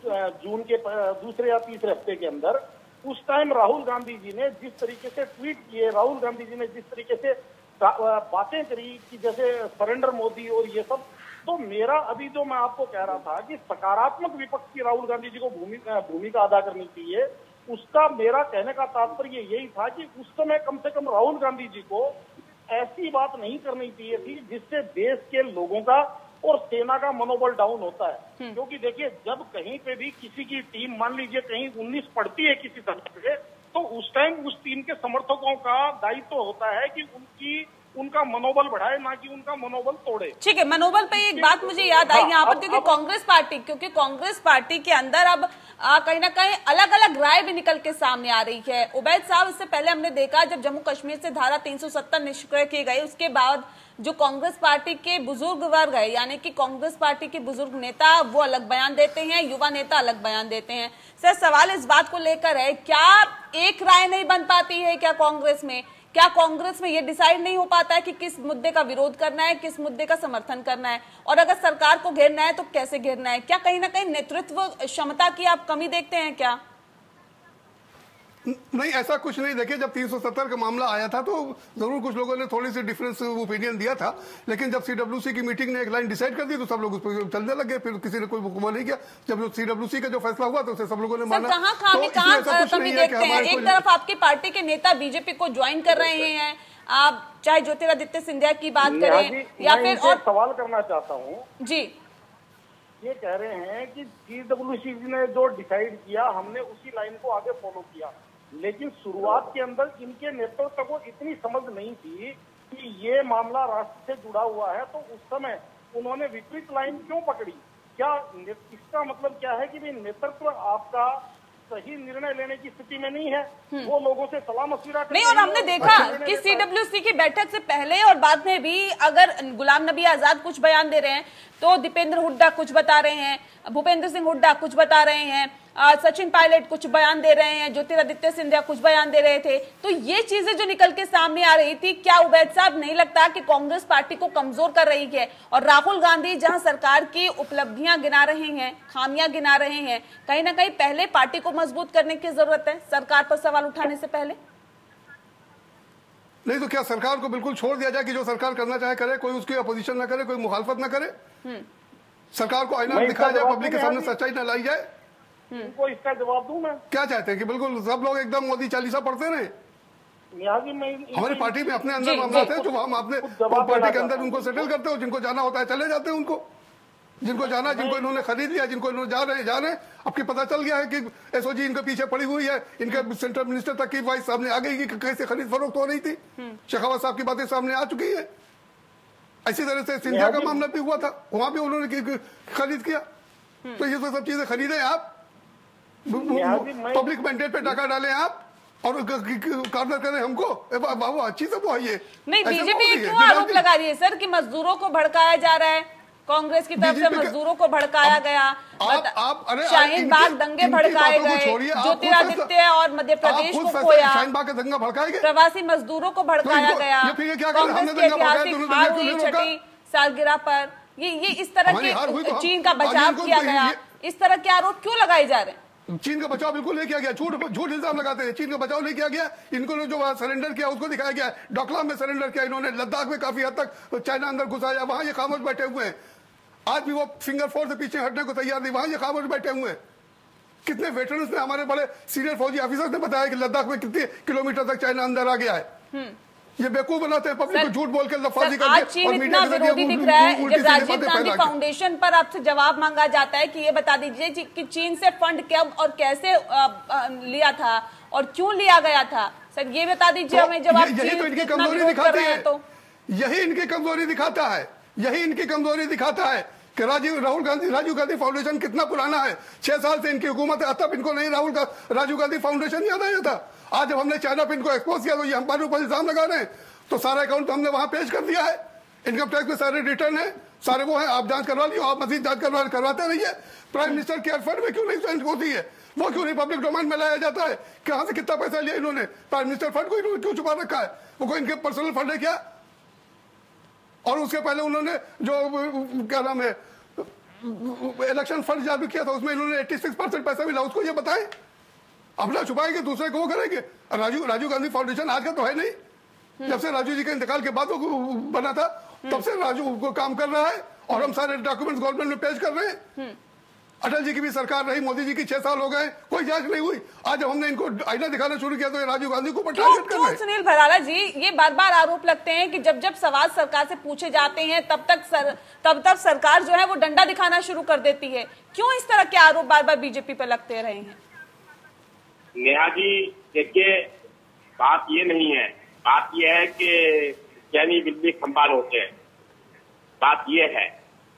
जून के दूसरे या तीसरे हफ्ते के अंदर, उस टाइम राहुल गांधी जी ने जिस तरीके से ट्वीट किए, राहुल गांधी जी ने जिस तरीके से बातें करी कि जैसे सरेंडर मोदी और ये सब, तो मेरा अभी जो मैं आपको कह रहा था कि सकारात्मक विपक्ष की राहुल गांधी जी को भूमिका अदा करनी चाहिए, उसका मेरा कहने का तात्पर्य यही था कि उस समय कम से कम राहुल गांधी जी को ऐसी बात नहीं करनी चाहिए थी जिससे देश के लोगों का और सेना का मनोबल डाउन होता है। क्योंकि देखिए, जब कहीं पे भी किसी की टीम मान लीजिए कहीं 19 पड़ती है किसी तरह से, तो उस टाइम उस टीम के समर्थकों का दायित्व होता है कि उनका मनोबल बढ़ाए, ना कि उनका मनोबल तोड़े। ठीक है, मनोबल पे एक बात मुझे याद आई यहाँ पर, क्योंकि कांग्रेस पार्टी के अंदर अब कहीं ना कहीं अलग अलग राय भी निकल के सामने आ रही है। उबैद साहब, इससे पहले हमने देखा जब जम्मू कश्मीर से धारा 370 निष्क्रिय किए गए, उसके बाद जो कांग्रेस पार्टी के बुजुर्ग वर्ग है, यानी कि कांग्रेस पार्टी के बुजुर्ग नेता, वो अलग बयान देते हैं, युवा नेता अलग बयान देते हैं। सर, सवाल इस बात को लेकर है, क्या एक राय नहीं बन पाती है क्या कांग्रेस में? क्या कांग्रेस में ये डिसाइड नहीं हो पाता है कि किस मुद्दे का विरोध करना है, किस मुद्दे का समर्थन करना है, और अगर सरकार को घेरना है तो कैसे घेरना है? क्या कहीं ना कहीं नेतृत्व क्षमता की आप कमी देखते हैं क्या? नहीं, ऐसा कुछ नहीं। देखिए, जब 370 का मामला आया था तो जरूर कुछ लोगों ने थोड़ी सी डिफरेंस ओपिनियन दिया था, लेकिन जब सीडब्ल्यूसी की मीटिंग ने एक लाइन डिसाइड कर दी तो सब लोग उस पर चलने लगे, फिर किसी ने कोई हुक्म नहीं किया। जब सीडब्ल्यूसी का जो फैसला हुआ तो उसे सब लोगों ने माना। कहाँ कमी देखते हैं? एक तरफ आपकी पार्टी के नेता बीजेपी को ज्वाइन कर रहे हैं, आप चाहे ज्योतिरादित्य सिंधिया की बात करें या फिर, और सवाल करना चाहता हूँ जी, ये कह रहे हैं कि सीडब्ल्यूसी ने जो डिसाइड किया हमने उसी लाइन को आगे फॉलो किया, लेकिन शुरुआत के अंदर इनके नेतृत्व को इतनी समझ नहीं थी कि ये मामला राष्ट्र से जुड़ा हुआ है, तो उस समय उन्होंने विपरीत लाइन क्यों पकड़ी? क्या इसका मतलब क्या है कि नेतृत्व आपका सही निर्णय लेने की स्थिति में नहीं है, वो लोगों से सलाह मशविरा नहीं? और हमने देखा कि सीडब्ल्यूसी की बैठक से पहले और बाद में भी अगर गुलाम नबी आजाद कुछ बयान दे रहे हैं तो दीपेंद्र हुड्डा कुछ बता रहे हैं, भूपेंद्र सिंह हुड्डा कुछ बता रहे हैं, सचिन पायलट कुछ बयान दे रहे हैं, ज्योतिरादित्य सिंधिया कुछ बयान दे रहे थे। तो ये चीजें जो निकल के सामने आ रही थी, क्या उबैद साहब नहीं लगता कि कांग्रेस पार्टी को कमजोर कर रही है? और राहुल गांधी जहां सरकार की उपलब्धियां गिना रहे हैं, खामियां गिना रहे हैं, कहीं ना कहीं पहले पार्टी को मजबूत करने की जरूरत है सरकार पर सवाल उठाने से पहले? नहीं तो क्या सरकार को बिल्कुल छोड़ दिया जाए कि जो सरकार करना चाहे करे, कोई उसकी अपोजिशन न करे, कोई मुखालफत न करे? सरकार को आईना दिखाया जाए, पब्लिक के सामने सच्चाई न लाई जाए? इनको इसका जवाब दूं मैं? क्या चाहते हैं कि बिल्कुल सब लोग एकदम मोदी चालीसा पढ़ते रहे? हमारी पार्टी में अपने अंदर मामला थे जो हम अपने पार्टी के अंदर उनको सेटल करते हो, जिनको जाना होता है चले जाते हैं उनको। जिनको जाना, जिनको इन्होंने खरीद लिया, जिनको इन्होंने जा रहे हैं। आपको पता चल गया है कि एसओजी इनके पीछे पड़ी हुई है, इनके सेंट्रल मिनिस्टर तक की वॉइस सामने आ गई कि कैसे खरीद फरोख्त हो रही थी। शेखावत साहब की बातें सामने आ चुकी है। इसी तरह से सिंधिया का मामला भी हुआ था, वहां भी उन्होंने खरीद किया। तो ये तो सब चीजें खरीदे आप, पब्लिक मैंडेट पे टाका डाले आप और कार्नर करें हमको। बाबू अच्छी सब वो है ये नहीं। बीजेपी क्यों आरोप लगा रही है सर कि मजदूरों को भड़काया जा रहा है? कांग्रेस की तरफ से मजदूरों को भड़काया गया, शाहीन बाग दंगे भड़काए गए, ज्योतिरादित्य और मध्य प्रदेश को खोया, शाहीन बाग का दंगा भड़काए गए, प्रवासी मजदूरों को भड़काया गया, कांग्रेस की ऐतिहासिक हार हुई छठी सालगिरह पर, ये इस तरह के चीन का बचाव किया गया, इस तरह के आरोप क्यों लगाए जा रहे हैं? चीन का बचाव बिल्कुल नहीं किया गया, झूठ इल्जाम लगाते हैं। चीन का बचाव नहीं किया गया, इनको जो सरेंडर किया उसको दिखाया गया। डोकलाम में सरेंडर किया इन्होंने, लद्दाख में काफी हद तक चाइना अंदर घुसाया, वहां ये खामोश बैठे हुए हैं। आज भी वो फिंगर फोर से पीछे हटने को तैयार नहीं, वहां ये खामोश बैठे हुए हैं। कितने वेटरन्स ने, हमारे बड़े सीनियर फौजी ऑफिसर्स ने बताया कि लद्दाख में कितने किलोमीटर तक चाइना अंदर आ गया है। ये बेवकूफ बनाते हैं पब्लिक को, झूठ बोल के लफाजी करके। आज चीन इतना विरोधी दिख रहा है, जब राजीव गांधी फाउंडेशन पर आपसे जवाब मांगा जाता है कि ये बता दीजिए कि चीन से फंड कब और कैसे लिया था और क्यों लिया गया था, सर ये बता दीजिए हमें। जब आप यही तो इनकी कमजोरी दिखाती है, तो यही इनकी कमजोरी दिखाता है, यही इनकी कमजोरी दिखाता है कि राजीव गांधी फाउंडेशन कितना पुराना है। 6 साल से इनकी हुकूमत है, तब इनको नहीं राजीव गांधी फाउंडेशन याद आया था। आज जब हमने चाइना पे इनको एक्सपोज किया तो ये हमारे ऊपर इल्जाम लगा रहे हैं। तो सारा अकाउंट तो हमने वहां पेश कर दिया है, इनकम टैक्स में सारे रिटर्न है, सारे वो है, आप जांच करवा लियो, आप मजीद जांच करवाते रहिए। प्राइम मिनिस्टर केयर फंड में क्यों नहीं जांच होती है, वो क्यों नहीं पब्लिक डोमेन में लाया जाता है? कहां से कितना पैसा लिया इन्होंने? प्राइम मिनिस्टर फंड को इन्होंने क्यों छुपा रखा है? वो कोई इनके पर्सनल फंड है क्या? और उसके पहले उन्होंने जो क्या नाम है इलेक्शन फंड जारी किया था, उसमें इन्होंने 86% पैसा मिला, उसको ये बताएं। अपना छुपाएंगे, दूसरे को वो करेंगे। राजीव गांधी फाउंडेशन आज का तो है नहीं, जब से राजू जी के इंतकाल के बाद वो बना था तब से राजू को काम कर रहा है और हम सारे डॉक्यूमेंट्स गवर्नमेंट में पेश कर रहे हैं। अटल जी की भी सरकार रही, मोदी जी की 6 साल हो गए, कोई जांच नहीं हुई। आज जब हमने इनको आईना दिखाना शुरू किया तो ये राजीव गांधी को टारगेट कर रहे हैं। सुनील भराला जी, ये बार बार आरोप लगते हैं कि जब जब सवाल सरकार से पूछे जाते हैं तब तक सरकार जो है वो डंडा दिखाना शुरू कर देती है। क्यों इस तरह के आरोप बार बार बीजेपी पर लगते रहे हैं? नेहा जी देखिए, बात ये नहीं है, बात यह है कि यानी बिल्ली खंबाल होते हैं। बात यह है,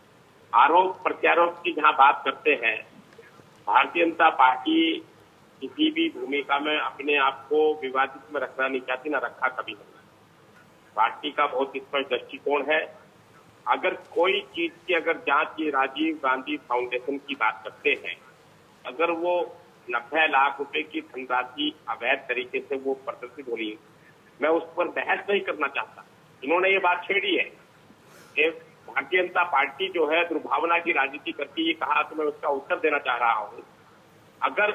आरोप प्रत्यारोप की जहां बात करते हैं, भारतीय जनता पार्टी किसी भी भूमिका में अपने आप को विवादित में रखना नहीं चाहती, ना रखा कभी नहीं। पार्टी का बहुत स्पष्ट दृष्टिकोण है। अगर कोई चीज की अगर जांच ये राजीव गांधी फाउंडेशन की बात करते हैं, अगर वो 90 लाख रुपए की धनराशि अवैध तरीके से वो प्रदर्शित हो रही है, मैं उस पर बहस नहीं करना चाहता। इन्होंने ये बात छेड़ी है कि भारतीय जनता पार्टी जो है दुर्भावना की राजनीति करती है, कहा तो मैं उसका उत्तर देना चाह रहा हूं। अगर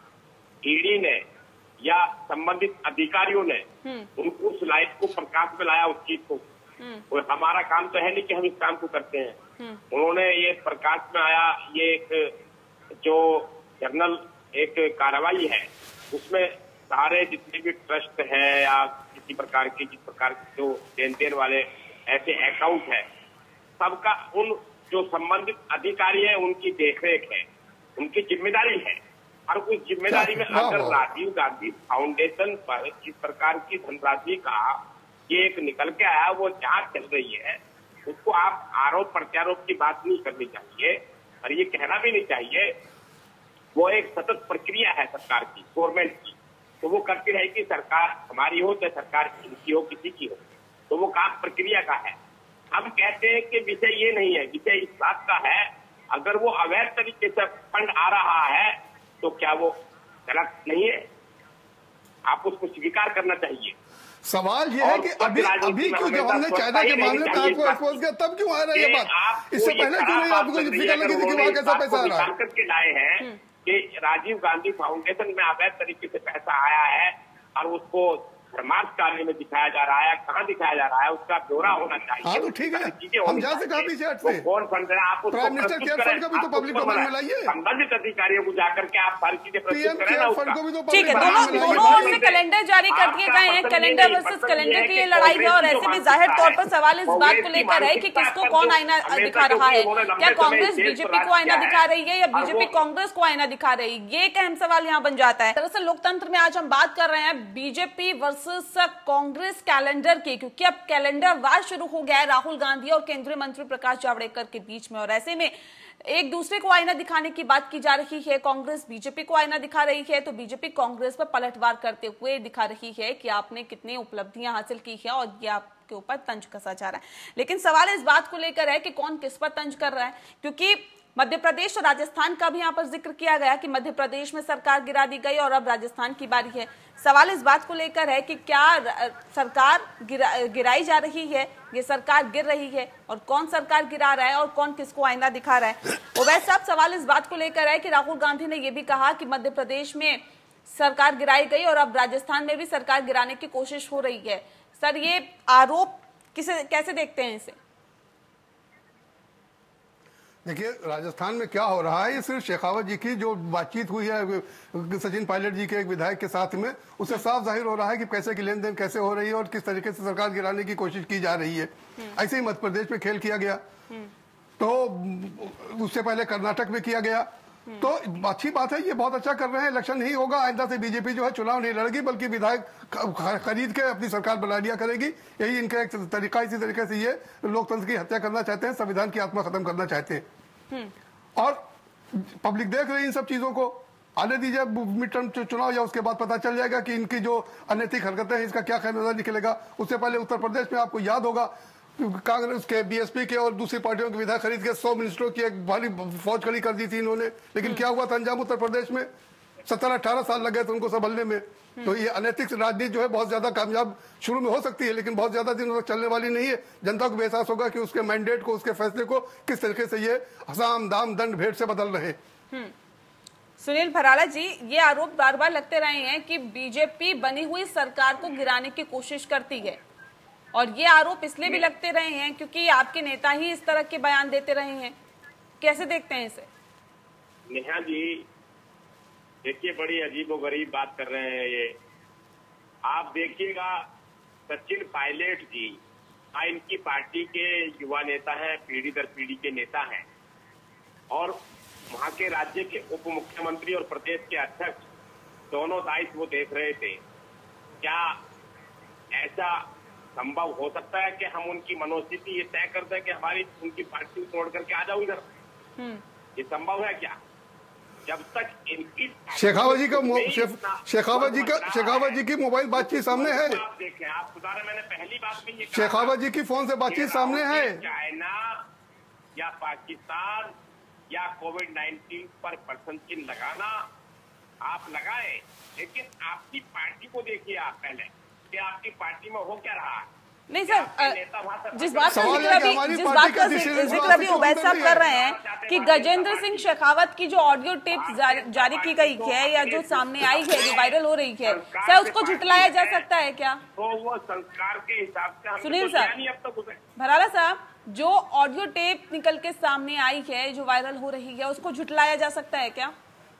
ईडी ने या संबंधित अधिकारियों ने उनको उस लाइट को प्रकाश में लाया, उस चीज को, और हमारा काम तो है नहीं कि हम इस काम को करते हैं। उन्होंने ये प्रकाश में आया, ये एक जो जर्नल एक कार्रवाई है, उसमें सारे जितने भी ट्रस्ट है या किसी प्रकार की जिस प्रकार के जो लेन देन वाले ऐसे अकाउंट है, सबका उन जो संबंधित अधिकारी है उनकी देखरेख है, उनकी जिम्मेदारी है। और उस जिम्मेदारी में अगर राजीव गांधी फाउंडेशन पर इस प्रकार की धनराशि का ये एक निकल के आया, वो जांच चल रही है, उसको आप आरोप प्रत्यारोप की बात नहीं करनी चाहिए और ये कहना भी नहीं चाहिए। वो एक सतत प्रक्रिया है सरकार की, गवर्नमेंट की, तो वो करती रहेगी। सरकार हमारी हो चाहे सरकार इनकी हो, किसी की हो, तो वो काम प्रक्रिया का है। हम कहते हैं कि विषय ये नहीं है, विषय इस बात का है, अगर वो अवैध तरीके से फंड आ रहा है तो क्या वो गलत नहीं है? आप उसको स्वीकार करना चाहिए। सवाल ये है कि अभी क्यों, जब हमने चाइना के मामले में आपको एक्सपोज किया तब क्यों आ रहा है ये बात? इससे पहले क्यों नहीं आपको फिक्र लगी थी कि वहां कैसा पैसा आ रहा है? करके लाए हैं कि राजीव गांधी फाउंडेशन में अवैध तरीके से पैसा आया है और उसको मार्च कार्य में दिखाया जा रहा है, कहाँ दिखाया जा रहा है, उसका ब्यौरा होना चाहिए। हाँ तो ठीक है, हम जहाँ से कहाँ पीछे हटते हैं। कौन फंड है, आप प्राइम मिनिस्टर केयर फंड का भी तो पब्लिक डोमेन में लाइए। संबंधित अधिकारियों को जाकर के आप सारी चीजें प्रस्तुत करें ना उसका। ठीक है, दोनों ओर से कैलेंडर जारी कर दिए गए हैं। कैलेंडर वर्सेस कैलेंडर की ये लड़ाई है और ऐसे में जाहिर तौर पर सवाल इस बात को लेकर है कि किसको कौन आईना दिखा रहा है। क्या कांग्रेस बीजेपी को आईना दिखा रही है या बीजेपी कांग्रेस को आईना दिखा रही है? ये एक अहम सवाल यहाँ बन जाता है। दरअसल लोकतंत्र में आज हम बात कर रहे हैं बीजेपी वर्सेस कांग्रेस कैलेंडर की, क्योंकि अब कैलेंडर वार शुरू हो गया है राहुल गांधी और केंद्रीय मंत्री प्रकाश जावड़ेकर के बीच में। और ऐसे में एक दूसरे को आईना दिखाने की बात की जा रही है। कांग्रेस बीजेपी को आईना दिखा रही है तो बीजेपी कांग्रेस पर पलटवार करते हुए दिखा रही है कि आपने कितनी उपलब्धियां हासिल की है और ये आपके ऊपर तंज कसा जा रहा है। लेकिन सवाल इस बात को लेकर है कि कौन किस पर तंज कर रहा है, क्योंकि मध्य प्रदेश और राजस्थान का भी यहाँ पर जिक्र किया गया कि मध्य प्रदेश में सरकार गिरा दी गई और अब राजस्थान की बारी है। सवाल इस बात को लेकर है कि क्या सरकार गिराई जा रही है, ये सरकार गिर रही है और कौन सरकार गिरा रहा है और कौन किसको आईना दिखा रहा है। और वैसे अब सवाल इस बात को लेकर है कि राहुल गांधी ने यह भी कहा कि मध्य प्रदेश में सरकार गिराई गई और अब राजस्थान में भी सरकार गिराने की कोशिश हो रही है। सर, ये आरोप कैसे देखते हैं इसे? देखिए, राजस्थान में क्या हो रहा है, ये सिर्फ शेखावत जी की जो बातचीत हुई है सचिन पायलट जी के एक विधायक के साथ में, उससे साफ जाहिर हो रहा है कि पैसे की लेन देन कैसे हो रही है और किस तरीके से सरकार गिराने की कोशिश की जा रही है। ऐसे ही मध्य प्रदेश में खेल किया गया, तो उससे पहले कर्नाटक में किया गया। तो अच्छी बात है, ये बहुत अच्छा कर रहे हैं। इलेक्शन नहीं होगा, आइंदा से बीजेपी जो है चुनाव नहीं लड़ेगी बल्कि विधायक खरीद के अपनी सरकार बना लिया करेगी। यही इनका एक तरीका। इसी तरीके से ये लोकतंत्र की हत्या करना चाहते हैं, संविधान की आत्मा खत्म करना चाहते हैं। और पब्लिक देख रही है इन सब चीजों को। आने दीजिए मिड टर्म चुनाव या उसके बाद पता चल जाएगा कि इनकी जो अनैतिक हरकतें हैं इसका क्या खमियाजा निकलेगा। उससे पहले उत्तर प्रदेश में आपको याद होगा कांग्रेस के, बीएसपी के और दूसरी पार्टियों के विधायक खरीद के 100 मिनिस्टरों की एक भारी फौज खड़ी कर दी थी इन्होंने। लेकिन क्या हुआ था अंजाम उत्तर प्रदेश में? 17-18 साल लग गए थे उनको संभलने में। तो ये अनैतिक राजनीति जो है बहुत ज्यादा कामयाब शुरू में हो सकती है, लेकिन बहुत ज्यादा दिनों तक चलने वाली नहीं है। जनता को एहसास होगा कि उसके मैंडेट को, उसके फैसले को किस तरीके से ये साम दाम दंड भेंट से बदल रहे। सुनील भराला जी, ये आरोप बार बार लगते रहे हैं कि बीजेपी बनी हुई सरकार को गिराने की कोशिश करती है, और ये आरोप इसलिए भी लगते रहे हैं क्योंकि आपके नेता ही इस तरह के बयान देते रहे हैं। कैसे देखते हैं इसे? नेहा जी, देखिए बड़ी अजीबोगरीब बात कर रहे हैं ये। आप देखिएगा, सचिन पायलट जी इनकी पार्टी के युवा नेता हैं, पीढ़ी दर पीढ़ी के नेता हैं, और वहां के राज्य के उप मुख्यमंत्री और प्रदेश के अध्यक्ष दोनों दायित्व वो देख रहे थे। क्या ऐसा संभव हो सकता है कि हम उनकी मनोस्थिति ये तय कर दें कि हमारी उनकी पार्टी को छोड़ करके आ जाओ इधर? ये संभव है क्या? जब तक इनकी शेखावत जी की मोबाइल बातचीत सामने है। आप देखें, आप खुदा मैंने पहली बात में ये शेखावत जी की फोन से बातचीत सामने है। चाइना या पाकिस्तान या कोविड-19 पर पर्सन चिन्ह लगाना आप लगाए, लेकिन आपकी पार्टी को देखिए आप पहले कि आपकी पार्टी में हो क्या रहा है। नहीं सर, जिस बात का जिक्र अभी उबैद साहब कर रहे हैं कि गजेंद्र सिंह शेखावत की जो ऑडियो टेप जारी की गई है या जो सामने आई है, जो वायरल हो रही है, सर उसको झुटलाया जा सकता है क्या? तो वो संस्कार के हिसाब से सुनील सर, भराला साहब, जो ऑडियो टेप निकल के सामने आई है, जो वायरल हो रही है, उसको झुटलाया जा सकता है क्या?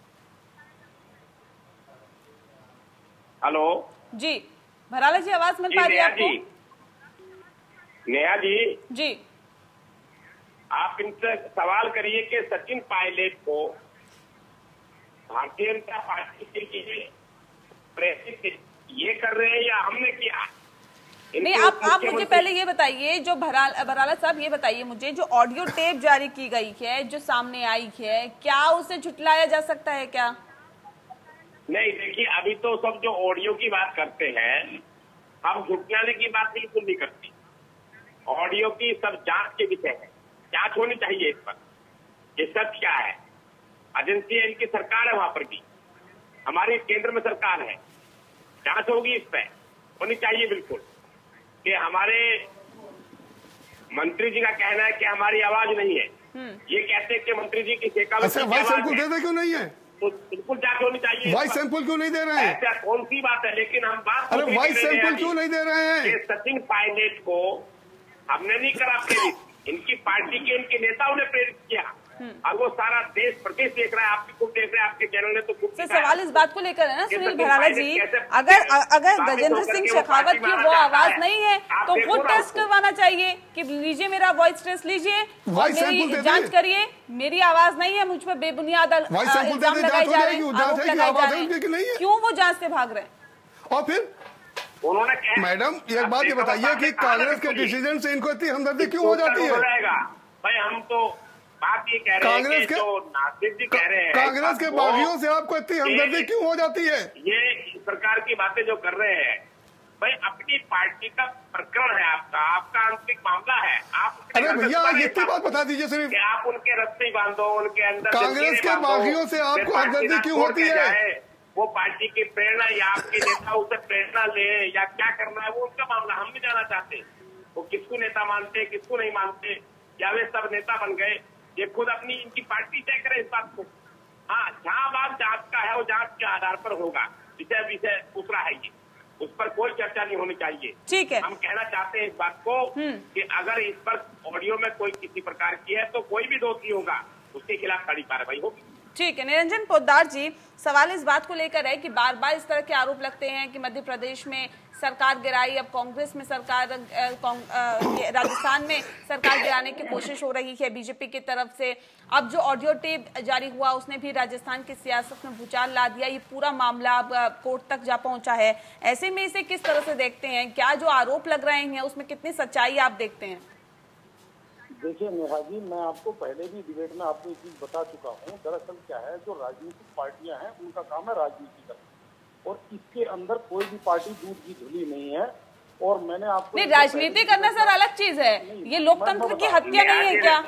हेलो जी भराला जी, आवाज मिल पा रही है आपको? नेहा जी, आप इनसे सवाल करिए कि सचिन पायलट को भारतीय जनता पार्टी के लिए प्रेरित ये कर रहे हैं या हमने किया? नहीं, आप मुझे पहले ये बताइए, जो भराला साहब ये बताइए मुझे, जो ऑडियो टेप जारी की गई है, जो सामने आई है, क्या उसे झुटलाया जा सकता है क्या? नहीं, देखिए अभी तो सब जो ऑडियो की बात करते हैं, हम झुटलाने की बात बिल्कुल नहीं करती। ऑडियो की सब जांच के विषय है, जांच होनी चाहिए इस पर, ये सच क्या है। एजेंसी है, इनकी सरकार है, वहां पर भी हमारी केंद्र में सरकार है, जांच होगी इस पर, होनी चाहिए बिल्कुल। कि हमारे मंत्री जी का कहना है कि हमारी आवाज नहीं है, ये कहते हैं कि मंत्री जी की शेखावत क्यों नहीं है? तो बिल्कुल जांच होनी चाहिए। वॉइस सैंपल क्यों नहीं दे रहे हैं? ऐसा कौन सी बात है? लेकिन हम बात, अरे वॉइस सैंपल क्यों नहीं दे रहे हैं? सचिन पायलट को हमने नहीं करा प्रेरित, इनकी पार्टी के इनके नेताओं ने प्रेरित किया। और वो सारा देश प्रदेश देख रहा है, आपकी खुद देख रहे हैं, आपके चैनल ने तो खुद। सवाल इस बात को लेकर है ना सुनील भराड़ा जी, अगर गजेंद्र सिंह शेखावत की वो आवाज नहीं है तो खुद टेस्ट करवाना चाहिए कि लीजिए मेरा वॉइस टेस्ट लीजिए, मेरी जांच करिए, मेरी आवाज नहीं है, मुझ पर बेबुनियाद इल्जाम लगाए जा रहे हैं, आरोप लगाए जा रहे हैं, क्यों वो जांच से भाग रहे हैं? और फिर उन्होंने मैडम एक बात ये बताइए कि कांग्रेस के डिसीजन से इनको इतनी हमदर्दी क्यों हो जाती है? भाई हम तो बात ये कह रहे हैं कांग्रेस के, जो नासिर जी कह रहे हैं, कांग्रेस के बागियों से आपको इतनी हमदर्दी क्यों हो जाती है? ये सरकार की बातें जो कर रहे हैं, भाई अपनी पार्टी का प्रकरण है, आपका आंतरिक मामला है। आप अरे भैया इतनी बात बता दीजिए सिर्फ, आप उनके रस्ते बांधो, उनके अंदर कांग्रेस के बागियों से आपको हमदर्दी क्यों होती है? वो पार्टी की प्रेरणा या आपके नेता उसे प्रेरणा ले या क्या करना है वो उनका मामला, हम नहीं जाना चाहते। वो किसको नेता मानते किसको नहीं मानते, या वे सब नेता बन गए, ये खुद अपनी इनकी पार्टी तय करे इस बात को। हाँ, जहां बात जांच का है वो जांच के आधार पर होगा, विषय दूसरा है ये, उस पर कोई चर्चा नहीं होनी चाहिए। ठीक है, हम कहना चाहते हैं इस बात को कि अगर इस पर ऑडियो में कोई किसी प्रकार की है तो कोई भी दोषी होगा उसके खिलाफ कड़ी कार्रवाई होगी। ठीक है। निरंजन पोद्दार जी, सवाल इस बात को लेकर है कि बार बार इस तरह के आरोप लगते हैं कि मध्य प्रदेश में सरकार गिराई, अब कांग्रेस में सरकार, राजस्थान में सरकार गिराने की कोशिश हो रही है बीजेपी की तरफ से। अब जो ऑडियो टेप जारी हुआ उसने भी राजस्थान की सियासत में भूचाल ला दिया, ये पूरा मामला अब कोर्ट तक जा पहुंचा है। ऐसे में इसे किस तरह से देखते हैं? क्या जो आरोप लग रहे हैं उसमें कितनी सच्चाई आप देखते हैं? देखिए नेहा जी, मैं आपको पहले भी डिबेट में आपको एक चीज बता चुका हूँ। दरअसल क्या है, जो राजनीतिक पार्टियां हैं उनका काम है राजनीति करना, और इसके अंदर कोई भी पार्टी दूध की धुली नहीं है। और मैंने आपको नहीं, राजनीति करना सर अलग चीज है, ये लोकतंत्र की हत्या नहीं है क्या?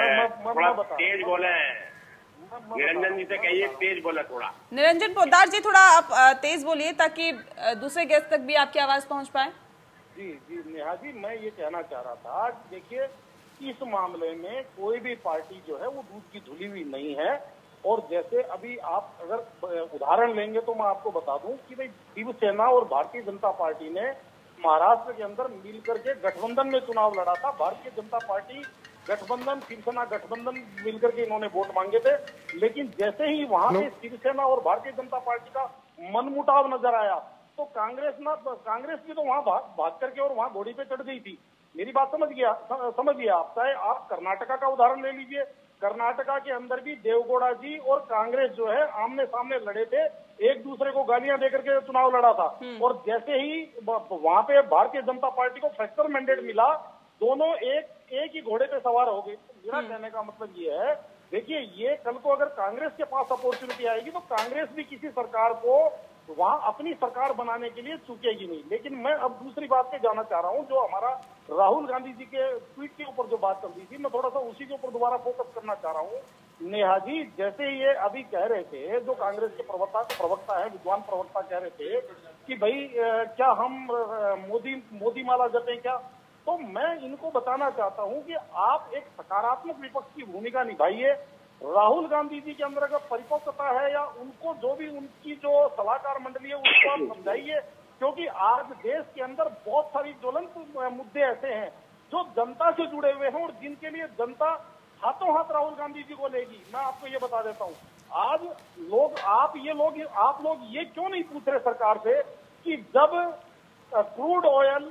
तेज बोले निरंजन जी से कहिए, तेज बोला थोड़ा। निरंजन पोद्दार जी थोड़ा आप तेज बोलिए ताकि दूसरे गेस्ट तक भी आपकी आवाज पहुंच पाए। जी जी नेहा जी, मैं ये कहना चाह रहा था, देखिए इस मामले में कोई भी पार्टी जो है वो दूध की धुली हुई नहीं है। और जैसे अभी आप अगर उदाहरण लेंगे तो मैं आपको बता दूं कि भाई शिवसेना और भारतीय जनता पार्टी ने महाराष्ट्र के अंदर मिलकर के गठबंधन में चुनाव लड़ा था। भारतीय जनता पार्टी गठबंधन, शिवसेना गठबंधन मिलकर के इन्होंने वोट मांगे थे, लेकिन जैसे ही वहां पे शिवसेना और भारतीय जनता पार्टी का मनमुटाव नजर आया तो कांग्रेस भी तो वहां भाग करके और वहां घोड़ी पे चढ़ गई थी। मेरी बात समझिए आप, चाहे आप कर्नाटका का उदाहरण ले लीजिए, कर्नाटका के अंदर भी देवगौड़ा जी और कांग्रेस जो है आमने सामने लड़े थे, एक दूसरे को गालियां देकर के चुनाव लड़ा था। और जैसे ही वहां पे भारतीय जनता पार्टी को फ्रैक्चर मैंडेट मिला, दोनों एक ही घोड़े पे सवार हो गए। मेरा कहने का मतलब ये है, देखिए ये कल को अगर कांग्रेस के पास अपॉर्चुनिटी आएगी तो कांग्रेस भी किसी सरकार को वहां अपनी सरकार बनाने के लिए चूकेगी नहीं। लेकिन मैं अब दूसरी बात पे जाना चाह रहा हूं, जो हमारा राहुल गांधी जी के ट्वीट के ऊपर जो बात चल रही थी, मैं थोड़ा सा उसी के ऊपर दोबारा फोकस करना चाह रहा हूं। नेहा जी, जैसे ये अभी कह रहे थे, जो कांग्रेस के प्रवक्ता है, विद्वान प्रवक्ता कह रहे थे कि भाई क्या हम मोदी माला जपे क्या, तो मैं इनको बताना चाहता हूं कि आप एक सकारात्मक विपक्ष की भूमिका निभाइए। राहुल गांधी जी के अंदर अगर परिपक्वता है या उनको जो भी उनकी जो सलाहकार मंडली है उसको आप समझाइए, क्योंकि आज देश के अंदर बहुत सारी ज्वलंत मुद्दे ऐसे हैं जो जनता से जुड़े हुए हैं और जिनके लिए जनता हाथों हाथ राहुल गांधी जी को लेगी। मैं आपको ये बता देता हूँ, आज आप लोग ये क्यों नहीं पूछ रहे सरकार से कि जब क्रूड ऑयल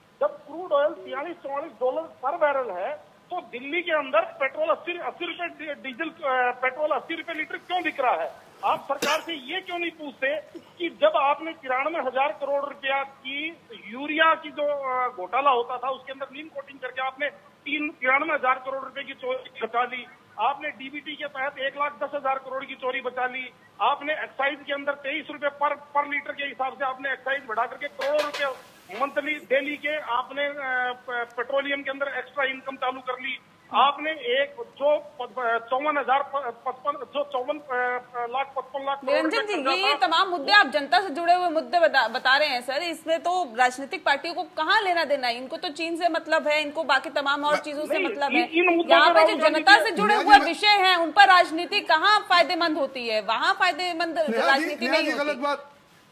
$43-44 पर बैरल है तो दिल्ली के अंदर पेट्रोल 80 रुपए, डीजल पेट्रोल 80 रुपए लीटर क्यों बिक रहा है? आप सरकार से ये क्यों नहीं पूछते कि जब आपने 93,000 करोड़ रुपया की यूरिया की जो घोटाला होता था उसके अंदर नीम कोटिंग करके आपने 93,000 करोड़ रुपए की चोरी बचा ली, आपने डीबीटी के तहत 1,10,000 करोड़ की चोरी बचा ली, आपने एक्साइज के अंदर 23 रुपए पर लीटर के हिसाब से आपने एक्साइज बढ़ा करके करोड़ों रुपए मंथली डेली के आपने पेट्रोलियम के अंदर एक्स्ट्रा इनकम चालू कर ली, आपने एक जो 54,55,55,55,000 निरंजन जी, ये तमाम मुद्दे आप जनता से जुड़े हुए मुद्दे बता रहे हैं सर। इसमें तो राजनीतिक पार्टियों को कहाँ लेना देना है? इनको तो चीन से मतलब है, इनको बाकी तमाम और चीजों से मतलब है। यहाँ पे जो जनता से जुड़े हुए विषय हैं उन पर राजनीति कहाँ फायदेमंद होती है? वहाँ फायदेमंद राजनीति नहीं होती। गलत बात।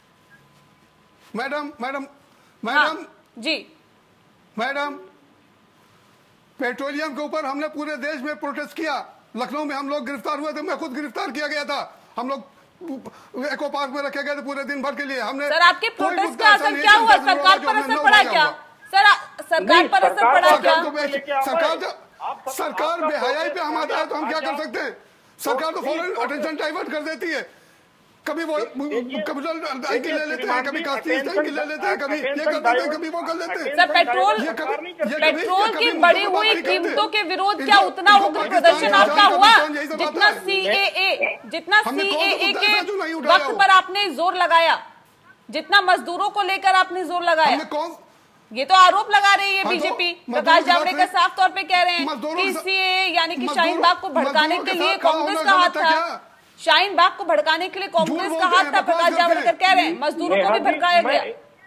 मैडम जी मैडम, पेट्रोलियम के ऊपर हमने पूरे देश में प्रोटेस्ट किया। लखनऊ में हम लोग गिरफ्तार हुए थे, मैं खुद गिरफ्तार किया गया था। हम लोग एको पार्क में रखे गए थे पूरे दिन भर के लिए। हमने सर, आपके प्रोटेस्ट का असर क्या हुआ? सरकार पर असर पड़ा क्या? सर, सरकार पर असर पड़ा क्या? सरकार बेहयाई पे हम आता है तो हम क्या कर सकते हैं? सरकार तो फौरन अटेंशन डाइवर्ट कर देती है। कभी वो कैपिटल साइकिल ले लेते हैं, कभी कास्टिंग साइकिल ले लेते हैं, कभी ये कर देते हैं, कभी वो कर लेते हैं। सर, पेट्रोल की बढ़ी हुई कीमतों के विरोध क्या उतना उग्र प्रदर्शन आपका हुआ जितना सीएए के वक्त पर आपने जोर लगाया, जितना मजदूरों को लेकर आपने जोर लगाया? ये तो आरोप लगा रही है बीजेपी। प्रकाश जावड़ेकर साफ तौर पे कह रहे हैं कि सीएए यानी कि शाहीन बाग को भड़काने के लिए कांग्रेस का हाथ था। शाहीन बाग को भड़काने के लिए कांग्रेस का हाथ था, प्रकाश जावड़ेकर कह रहे हैं। मजदूरों को भी भड़काया गया।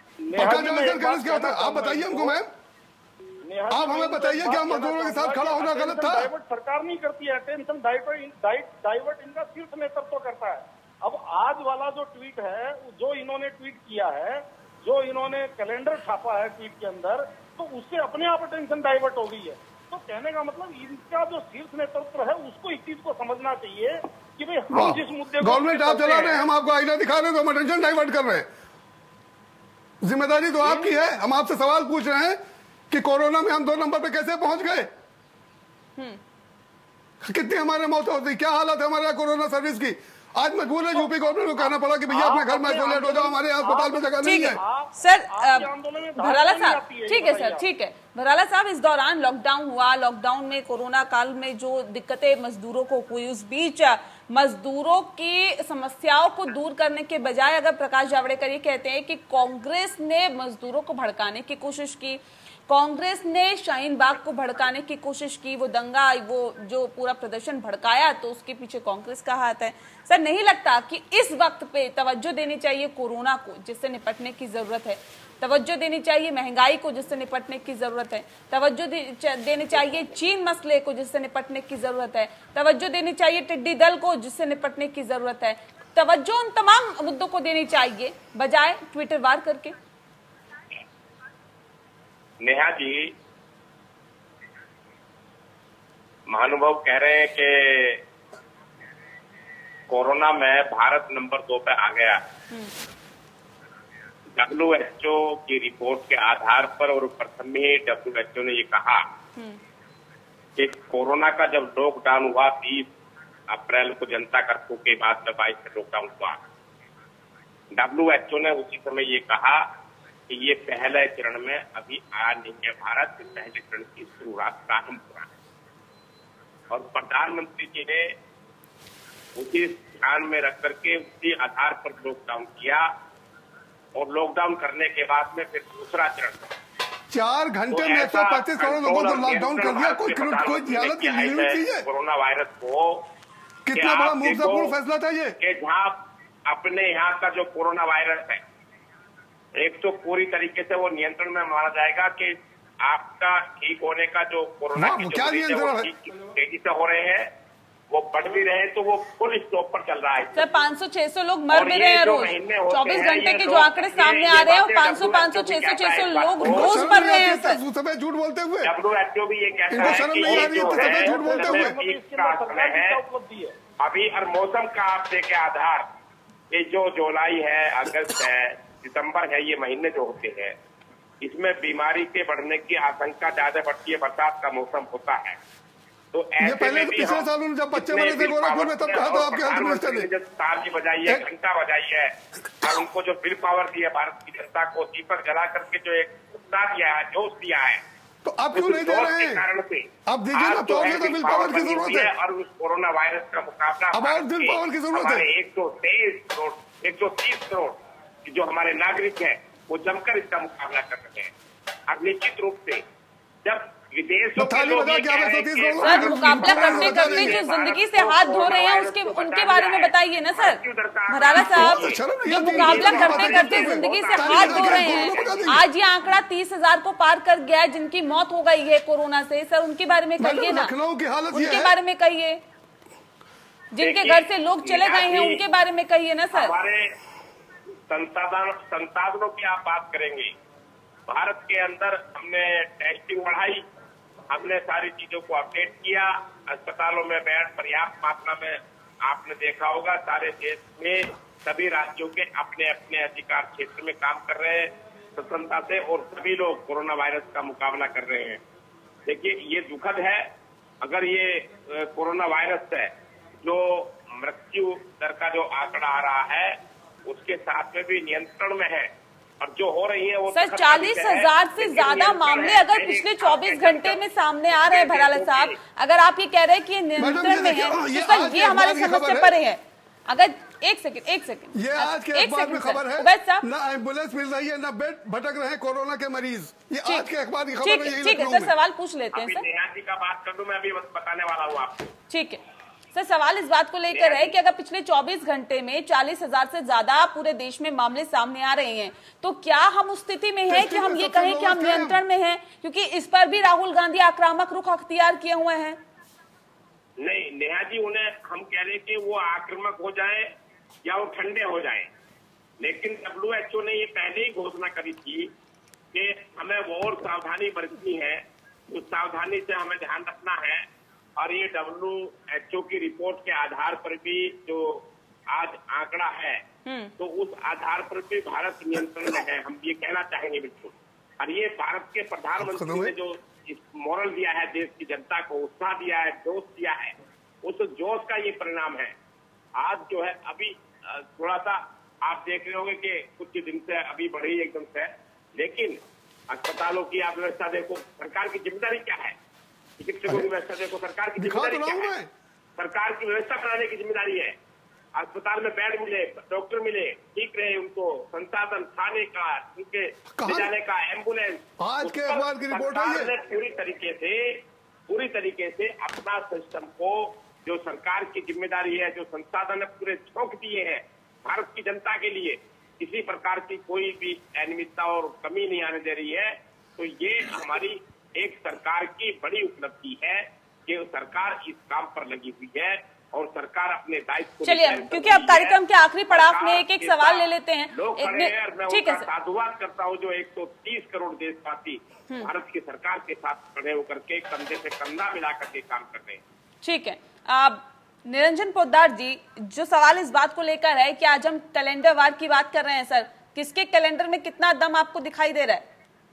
आप बताइए हमको मैम, आप हमें बताइए कि मजदूरों के साथ खड़ा होना गलत था? डाइवर्ट सरकार नहीं करती है, अटेंशन डाइवर्ट इनका शीर्ष नेतृत्व करता है। अब आज वाला जो ट्वीट है, जो इन्होंने ट्वीट किया है, जो इन्होंने कैलेंडर छापा है ट्वीट के अंदर, तो उससे अपने आप अटेंशन डाइवर्ट हो गई है। तो कहने का मतलब इनका जो शीर्ष नेतृत्व है उसको इस चीज को समझना चाहिए कि भाई हम जिस मुद्दे गवर्नमेंट आप चला रहे हैं, हम आपको आईना दिखा रहे हैं तो हम अटेंशन डाइवर्ट कर रहे हैं। जिम्मेदारी तो आपकी है। हम आपसे सवाल पूछ रहे हैं कि कोरोना में हम 2 नंबर पे कैसे पहुंच गए? कितनी हमारे मौतें होती, क्या हालत है हमारे कोरोना सर्विस की? आज मजबूर है यूपी गवर्नमेंट को कहना पड़ा कि भैया अपने घर में आइसोलेट हो जाओ, हमारे अस्पताल में जगह नहीं है। सर भराला साहब, ठीक है सर, ठीक है भराला साहब, इस दौरान लॉकडाउन हुआ। लॉकडाउन में कोरोना काल में जो दिक्कतें मजदूरों को हुई, उस बीच मजदूरों की समस्याओं को दूर करने के बजाय अगर प्रकाश जावड़ेकर ये कहते हैं कि कांग्रेस ने मजदूरों को भड़काने की कोशिश की, कांग्रेस ने शाहीन बाग को भड़काने की कोशिश की, वो दंगा, वो जो पूरा प्रदर्शन भड़काया, तो उसके पीछे कांग्रेस का हाथ है। सर, नहीं लगता कि इस वक्त पे तवज्जो देनी चाहिए कोरोना को, जिससे निपटने की जरूरत है? तवज्जो देनी चाहिए महंगाई को, जिससे निपटने की जरूरत है? तवज्जो देनी चाहिए चीन मसले को, जिससे निपटने की जरूरत है? तवज्जो देनी चाहिए टिड्डी दल को, जिससे निपटने की जरूरत है? तवज्जो उन तमाम मुद्दों को देनी चाहिए बजाय ट्विटर वार करके। नेहा जी, महानुभाव कह रहे हैं कि कोरोना में भारत नंबर 2 पे आ गया। WHO की रिपोर्ट के आधार पर, और प्रथम ही WHO ने ये कहा कि कोरोना का जब लॉकडाउन हुआ 20 अप्रैल को जनता कर्फ्यू के बाद में 22 से लॉकडाउन हुआ, WHO ने उसी समय ये कहा कि ये पहले चरण में अभी आया नहीं है, भारत के पहले चरण की शुरुआत प्रारंभ हुआ है। और प्रधानमंत्री जी ने उसी ध्यान में रख करके उसी आधार पर लॉकडाउन किया, और लॉकडाउन करने के बाद में फिर दूसरा चरण 4 घंटे में 125 करोड़ लोगों को लॉकडाउन कर दिया। कोई हालत की है कोरोना वायरस को। कितना बड़ा महत्वपूर्ण फैसला था ये, कि जहाँ अपने यहाँ का जो कोरोना वायरस है, एक तो पूरी तरीके से वो नियंत्रण में माना जाएगा कि आपका ठीक होने का जो कोरोना की जो तेजी से हो रहे हैं, वो बढ़ भी रहे, तो वो फुल स्टॉप पर चल रहा है। सर, 500-600 लोग मर भी रहे हैं रोज। 24 घंटे के जो आंकड़े सामने आ रहे हैं, 500-600 लोग रोज मर रहे हैं सर। झूठ बोलते हुए WHO भी ये कहता है कि ये जो है झूठ बोलते हुए अभी, और मौसम का आपसे के आधार, ये जो जुलाई है, अगस्त है, सितंबर है, ये महीने जो होते हैं, इसमें बीमारी के बढ़ने की आशंका ज्यादा बढ़ती है। बरसात का मौसम होता है, तो ऐसे पहले तो पिछले सालों में जब बच्चे मरे थे गोरखपुर में, तब कहा था आपके हेल्थ मिनिस्टर ने तार की बजाई है, घंटा बजाई है, और उनको जो विल पावर दी है भारत की जनता को, दीपक जला करके जो एक उत्साह दिया है, जोश दिया है, तो आप क्यों नहीं दे रहे हैं? कारण से आप दीजिए ना, तो विल पावर की जरूरत है, और उस कोरोना वायरस का मुकाबला अब और विल पावर की जरूरत है। 130 करोड़ जो हमारे नागरिक हैं, वो जमकर इसका मुकाबला कर रहे हैं। अब निश्चित रूप से जब विदेशों के थाली लोग बजा ये के कह आप रहे हैं 130 कि लोग सर, मुकाबला करते करते जो जिंदगी से हाथ धो रहे हैं उनके बारे में बताइए ना सर। भराला साहब, जो मुकाबला करते करते जिंदगी से हाथ धो रहे हैं, आज ये आंकड़ा 30,000 को पार कर गया है जिनकी मौत हो गई है कोरोना से, सर उनके बारे में कहिए ना, लखनऊ की हालत उनके बारे में कहिए, जिनके घर से लोग चले गए हैं उनके बारे में कहिए ना सर। हमारे संसाधनों की आप बात करेंगे, भारत के अंदर हमने टेस्टिंग बढ़ाई, हमने सारी चीजों को अपडेट किया, अस्पतालों में बेड पर्याप्त मात्रा में आपने देखा होगा, सारे देश में सभी राज्यों के अपने अपने अधिकार क्षेत्र में काम कर रहे हैं स्वतंत्रता से, और सभी लोग कोरोना वायरस का मुकाबला कर रहे हैं। देखिए, ये दुखद है, अगर ये कोरोना वायरस है जो मृत्यु दर का जो आंकड़ा आ रहा है उसके साथ में भी नियंत्रण में है, और जो हो रही है वो सर 40,000 से ज्यादा मामले अगर पिछले 24 घंटे में सामने आ रहे हैं भराला साहब, अगर आप ये कह रहे हैं कि ये नियंत्रण में है तो सर ये हमारे समझ से परे है। अगर एक सेकंड ये आज के अखबार में खबर है, ना एम्बुलेंस मिल रही है, ना बेड भटक रहे हैं कोरोना के मरीज, ये आज के अखबार की खबर है। ठीक है सर, सवाल पूछ लेते हैं सर। नेहा जी का बात कर दूं, मैं अभी बताने वाला हूँ आपको। ठीक है सर, सवाल इस बात को लेकर है कि अगर पिछले 24 घंटे में 40,000 से ज्यादा पूरे देश में मामले सामने आ रहे हैं, तो क्या हम उस स्थिति में हैं कि हम ये कहें कि हम नियंत्रण में हैं? क्योंकि इस पर भी राहुल गांधी आक्रामक रुख अख्तियार किए हुए हैं। नहीं नेहा जी, उन्हें हम कह रहे कि वो आक्रामक हो जाए या वो ठंडे हो जाए, लेकिन WHO ने ये पहले ही घोषणा करी थी कि हमें वो और सावधानी बरतनी है, उस सावधानी से हमें ध्यान रखना है, और ये WHO की रिपोर्ट के आधार पर भी जो आज आंकड़ा है तो उस आधार पर भी भारत नियंत्रण में है, हम ये कहना चाहेंगे बिल्कुल। और ये भारत के प्रधानमंत्री ने जो इस मोरल दिया है, देश की जनता को उत्साह दिया है, जोश दिया है, उस जोश का ये परिणाम है। आज जो है अभी थोड़ा सा आप देख रहे होंगे कि कुछ दिन से अभी बढ़ी एकदम से, लेकिन अस्पतालों की आप व्यवस्था देखो, सरकार की जिम्मेदारी क्या है? चिकित्सकों की व्यवस्था देखो, सरकार की जिम्मेदारी क्या है? सरकार की व्यवस्था बनाने की जिम्मेदारी है। अस्पताल में बेड मिले, डॉक्टर मिले, ठीक रहे, उनको संसाधन, खाने का, उनके ले जाने का, एम्बुलेंस। आज के अखबार की रिपोर्ट है, पूरी तरीके से अपना सिस्टम को, जो सरकार की जिम्मेदारी है, जो संसाधन पूरे झोंक दिए हैं भारत की जनता के लिए, किसी प्रकार की कोई भी अनियमितता और कमी नहीं आने दे रही है। तो ये हमारी एक सरकार की बड़ी उपलब्धि है कि सरकार इस काम पर लगी हुई है और सरकार अपने दायित्व। चलिए, क्योंकि अब कार्यक्रम के आखिरी पड़ाव में एक सवाल ले लेते हैं। ठीक है, साधुवाद करता हूँ जो 130 करोड़ देशवासी भारत की सरकार के साथ खड़े होकर के कंधे से कंधा मिलाकर के काम कर रहे हैं। ठीक है, निरंजन पोद्दार जी, जो सवाल इस बात को लेकर है कि आज हम कैलेंडर वार की बात कर रहे हैं, सर किसके कैलेंडर में कितना दम आपको दिखाई दे रहा है,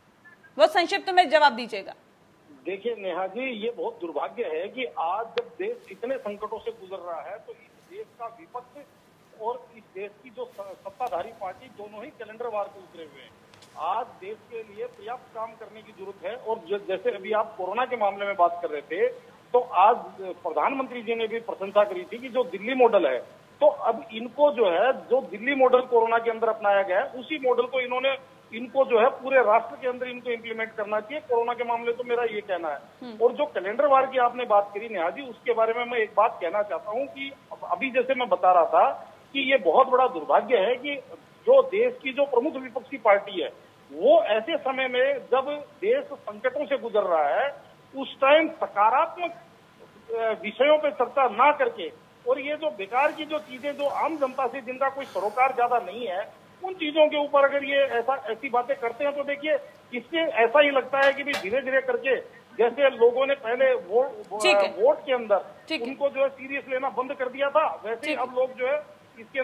वो संक्षिप्त में जवाब दीजिएगा। देखिए नेहा जी, ये बहुत दुर्भाग्य है कि आज जब देश इतने संकटों से गुजर रहा है तो इस देश का विपक्ष और इस देश की जो सत्ताधारी पार्टी दोनों ही कैलेंडर वार पे उतरे हुए हैं। आज देश के लिए पर्याप्त काम करने की जरूरत है, और जैसे अभी आप कोरोना के मामले में बात कर रहे थे, तो आज प्रधानमंत्री जी ने भी प्रशंसा करी थी कि जो दिल्ली मॉडल है, तो अब इनको जो है, जो दिल्ली मॉडल कोरोना के अंदर अपनाया गया है, उसी मॉडल को इनको जो है पूरे राष्ट्र के अंदर इनको इम्प्लीमेंट करना चाहिए कोरोना के मामले। तो मेरा ये कहना है। और जो कैलेंडर वार की आपने बात करी नेहा जी, उसके बारे में मैं एक बात कहना चाहता हूँ कि अभी जैसे मैं बता रहा था कि ये बहुत बड़ा दुर्भाग्य है कि जो देश की जो प्रमुख विपक्षी पार्टी है, वो ऐसे समय में जब देश संकटों से गुजर रहा है, उस टाइम सकारात्मक विषयों पे चर्चा ना करके, और ये जो बेकार की जो चीजें जो आम जनता से जिनका कोई सरोकार ज्यादा नहीं है, उन चीजों के ऊपर अगर ये ऐसी बातें करते हैं, तो देखिए इससे ऐसा ही लगता है कि भी धीरे धीरे करके, जैसे लोगों ने पहले वोट के अंदर उनको जो है सीरियस लेना बंद कर दिया था, वैसे ही अब लोग जो है इसके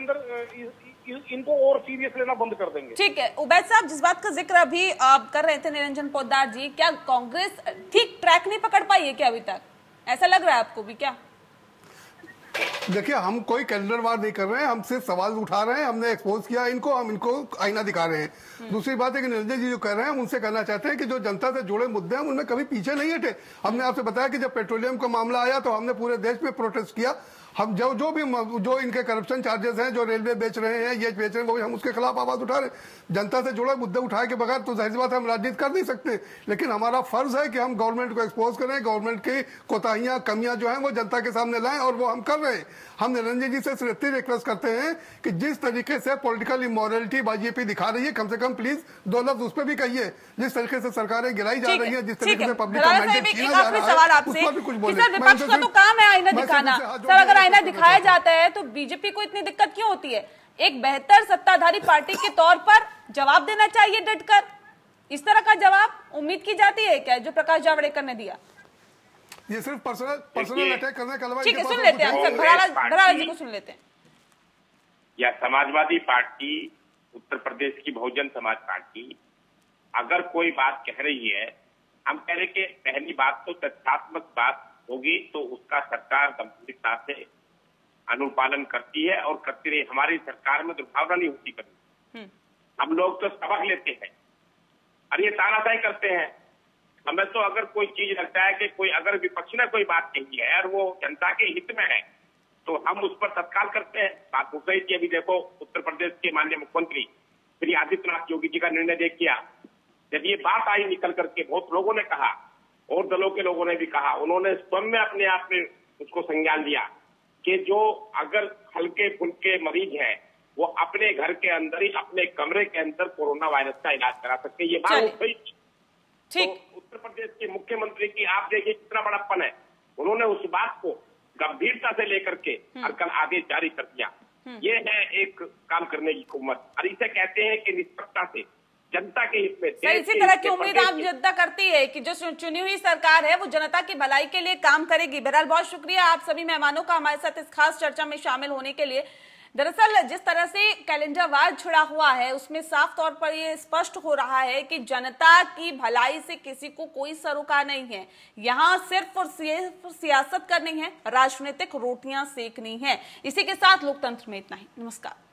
अंदर इनको और सीरियस लेना बंद कर देंगे। ठीक है, उबैद साहब, जिस बात का जिक्र अभी आप कर रहे थे निरंजन पोद्दार जी, क्या कांग्रेस ठीक ट्रैक नहीं पकड़ पाई है क्या अभी तक? ऐसा लग रहा है आपको भी क्या? देखिए, हम कोई कैलेंडर वार नहीं कर रहे हैं, हम सिर्फ सवाल उठा रहे हैं, हमने एक्सपोज किया इनको, हम इनको आईना दिखा रहे हैं। दूसरी बात है कि निरंजन जी जो कह रहे हैं, हम उनसे कहना चाहते हैं कि जो जनता से जुड़े मुद्दे हैं उनमें कभी पीछे नहीं हटे। हमने आपसे बताया कि जब पेट्रोलियम का मामला आया तो हमने पूरे देश में प्रोटेस्ट किया। हम जो इनके करप्शन चार्जेस हैं, जो रेलवे बेच रहे हैं, ये बेच रहे हैं, वो हम उसके खिलाफ आवाज उठा रहे हैं। जनता से जुड़े मुद्दे उठाए के बगैर तो जाहिर सी बात है हम राजनीति कर नहीं सकते, लेकिन हमारा फर्ज है कि हम गवर्नमेंट को एक्सपोज करें, गवर्नमेंट की कोताहियां, कमियां जो हैं वो जनता के सामने लाएं, और वो हम कर रहे हैं। हम निरंजन जी से सिर्फ इतनी रिक्वेस्ट करते हैं कि जिस तरीके से पॉलिटिकल इमोरलिटी बीजेपी दिखा रही है, कम से कम प्लीज 2 लफ्ज उस पर भी कहिए। जिस तरीके से सरकारें गिराई जा रही है, जिस तरीके से पब्लिक का मैंडेट छीना जा रहा है, उस पर भी कुछ बोले। विपक्ष का तो काम है आईना दिखाना। सर, अगर आईना दिखाया जाता है तो बीजेपी को इतनी दिक्कत क्यों होती है? एक बेहतर सत्ताधारी पार्टी के तौर पर जवाब देना चाहिए डटकर। इस तरह का जवाब उम्मीद की जाती है क्या जो प्रकाश जावड़ेकर ने दिया? ये सिर्फ पर्सनल अटैक करने का अलावा ठीक है, सुन लेते हैं भराला जी को सुन लेते हैं। या समाजवादी पार्टी, उत्तर प्रदेश की बहुजन समाज पार्टी अगर कोई बात कह रही है, हम कह रहे कि पहली बात तो तथ्यात्मक बात होगी तो उसका सरकार गंभीरता से अनुपालन करती है और करती रही। हमारी सरकार में दुर्भावना नहीं होती कभी। हम लोग तो सबक लेते हैं और ये तानाशाही करते हैं। हमें तो अगर कोई चीज लगता है कि कोई अगर विपक्ष ने कोई बात कही है और वो जनता के हित में है तो हम उस पर तत्काल करते हैं। बात हो गई कि अभी देखो उत्तर प्रदेश के माननीय मुख्यमंत्री श्री आदित्यनाथ योगी जी का निर्णय देख किया। जब ये बात आई निकल करके बहुत लोगों ने कहा और दलों के लोगों ने भी कहा, उन्होंने स्वयं में अपने आप में उसको संज्ञान लिया कि जो अगर हल्के फुल्के मरीज हैं वो अपने घर के अंदर ही अपने कमरे के अंदर कोरोना वायरस का इलाज करा सकते हैं। ये बात हो गई। तो उत्तर प्रदेश के मुख्यमंत्री की आप देखिए कितना बड़प्पन है, उन्होंने उस बात को गंभीरता से लेकर के और कल आदेश जारी कर दिया। ये है एक काम करने की कुव्वत, और इसे कहते हैं कि निष्पक्षता से जनता के हित में। इसी तरह की उम्मीद आप जनता करती है कि जो चुनी हुई सरकार है वो जनता की भलाई के लिए काम करेगी। बहरहाल बहुत शुक्रिया आप सभी मेहमानों का हमारे साथ इस खास चर्चा में शामिल होने के लिए। दरअसल जिस तरह से कैलेंडर वार छिड़ा हुआ है उसमें साफ तौर पर ये स्पष्ट हो रहा है कि जनता की भलाई से किसी को कोई सरोकार नहीं है। यहाँ सिर्फ और सिर्फ सियासत करनी है, राजनीतिक रोटियां सेकनी है। इसी के साथ लोकतंत्र में इतना ही। नमस्कार।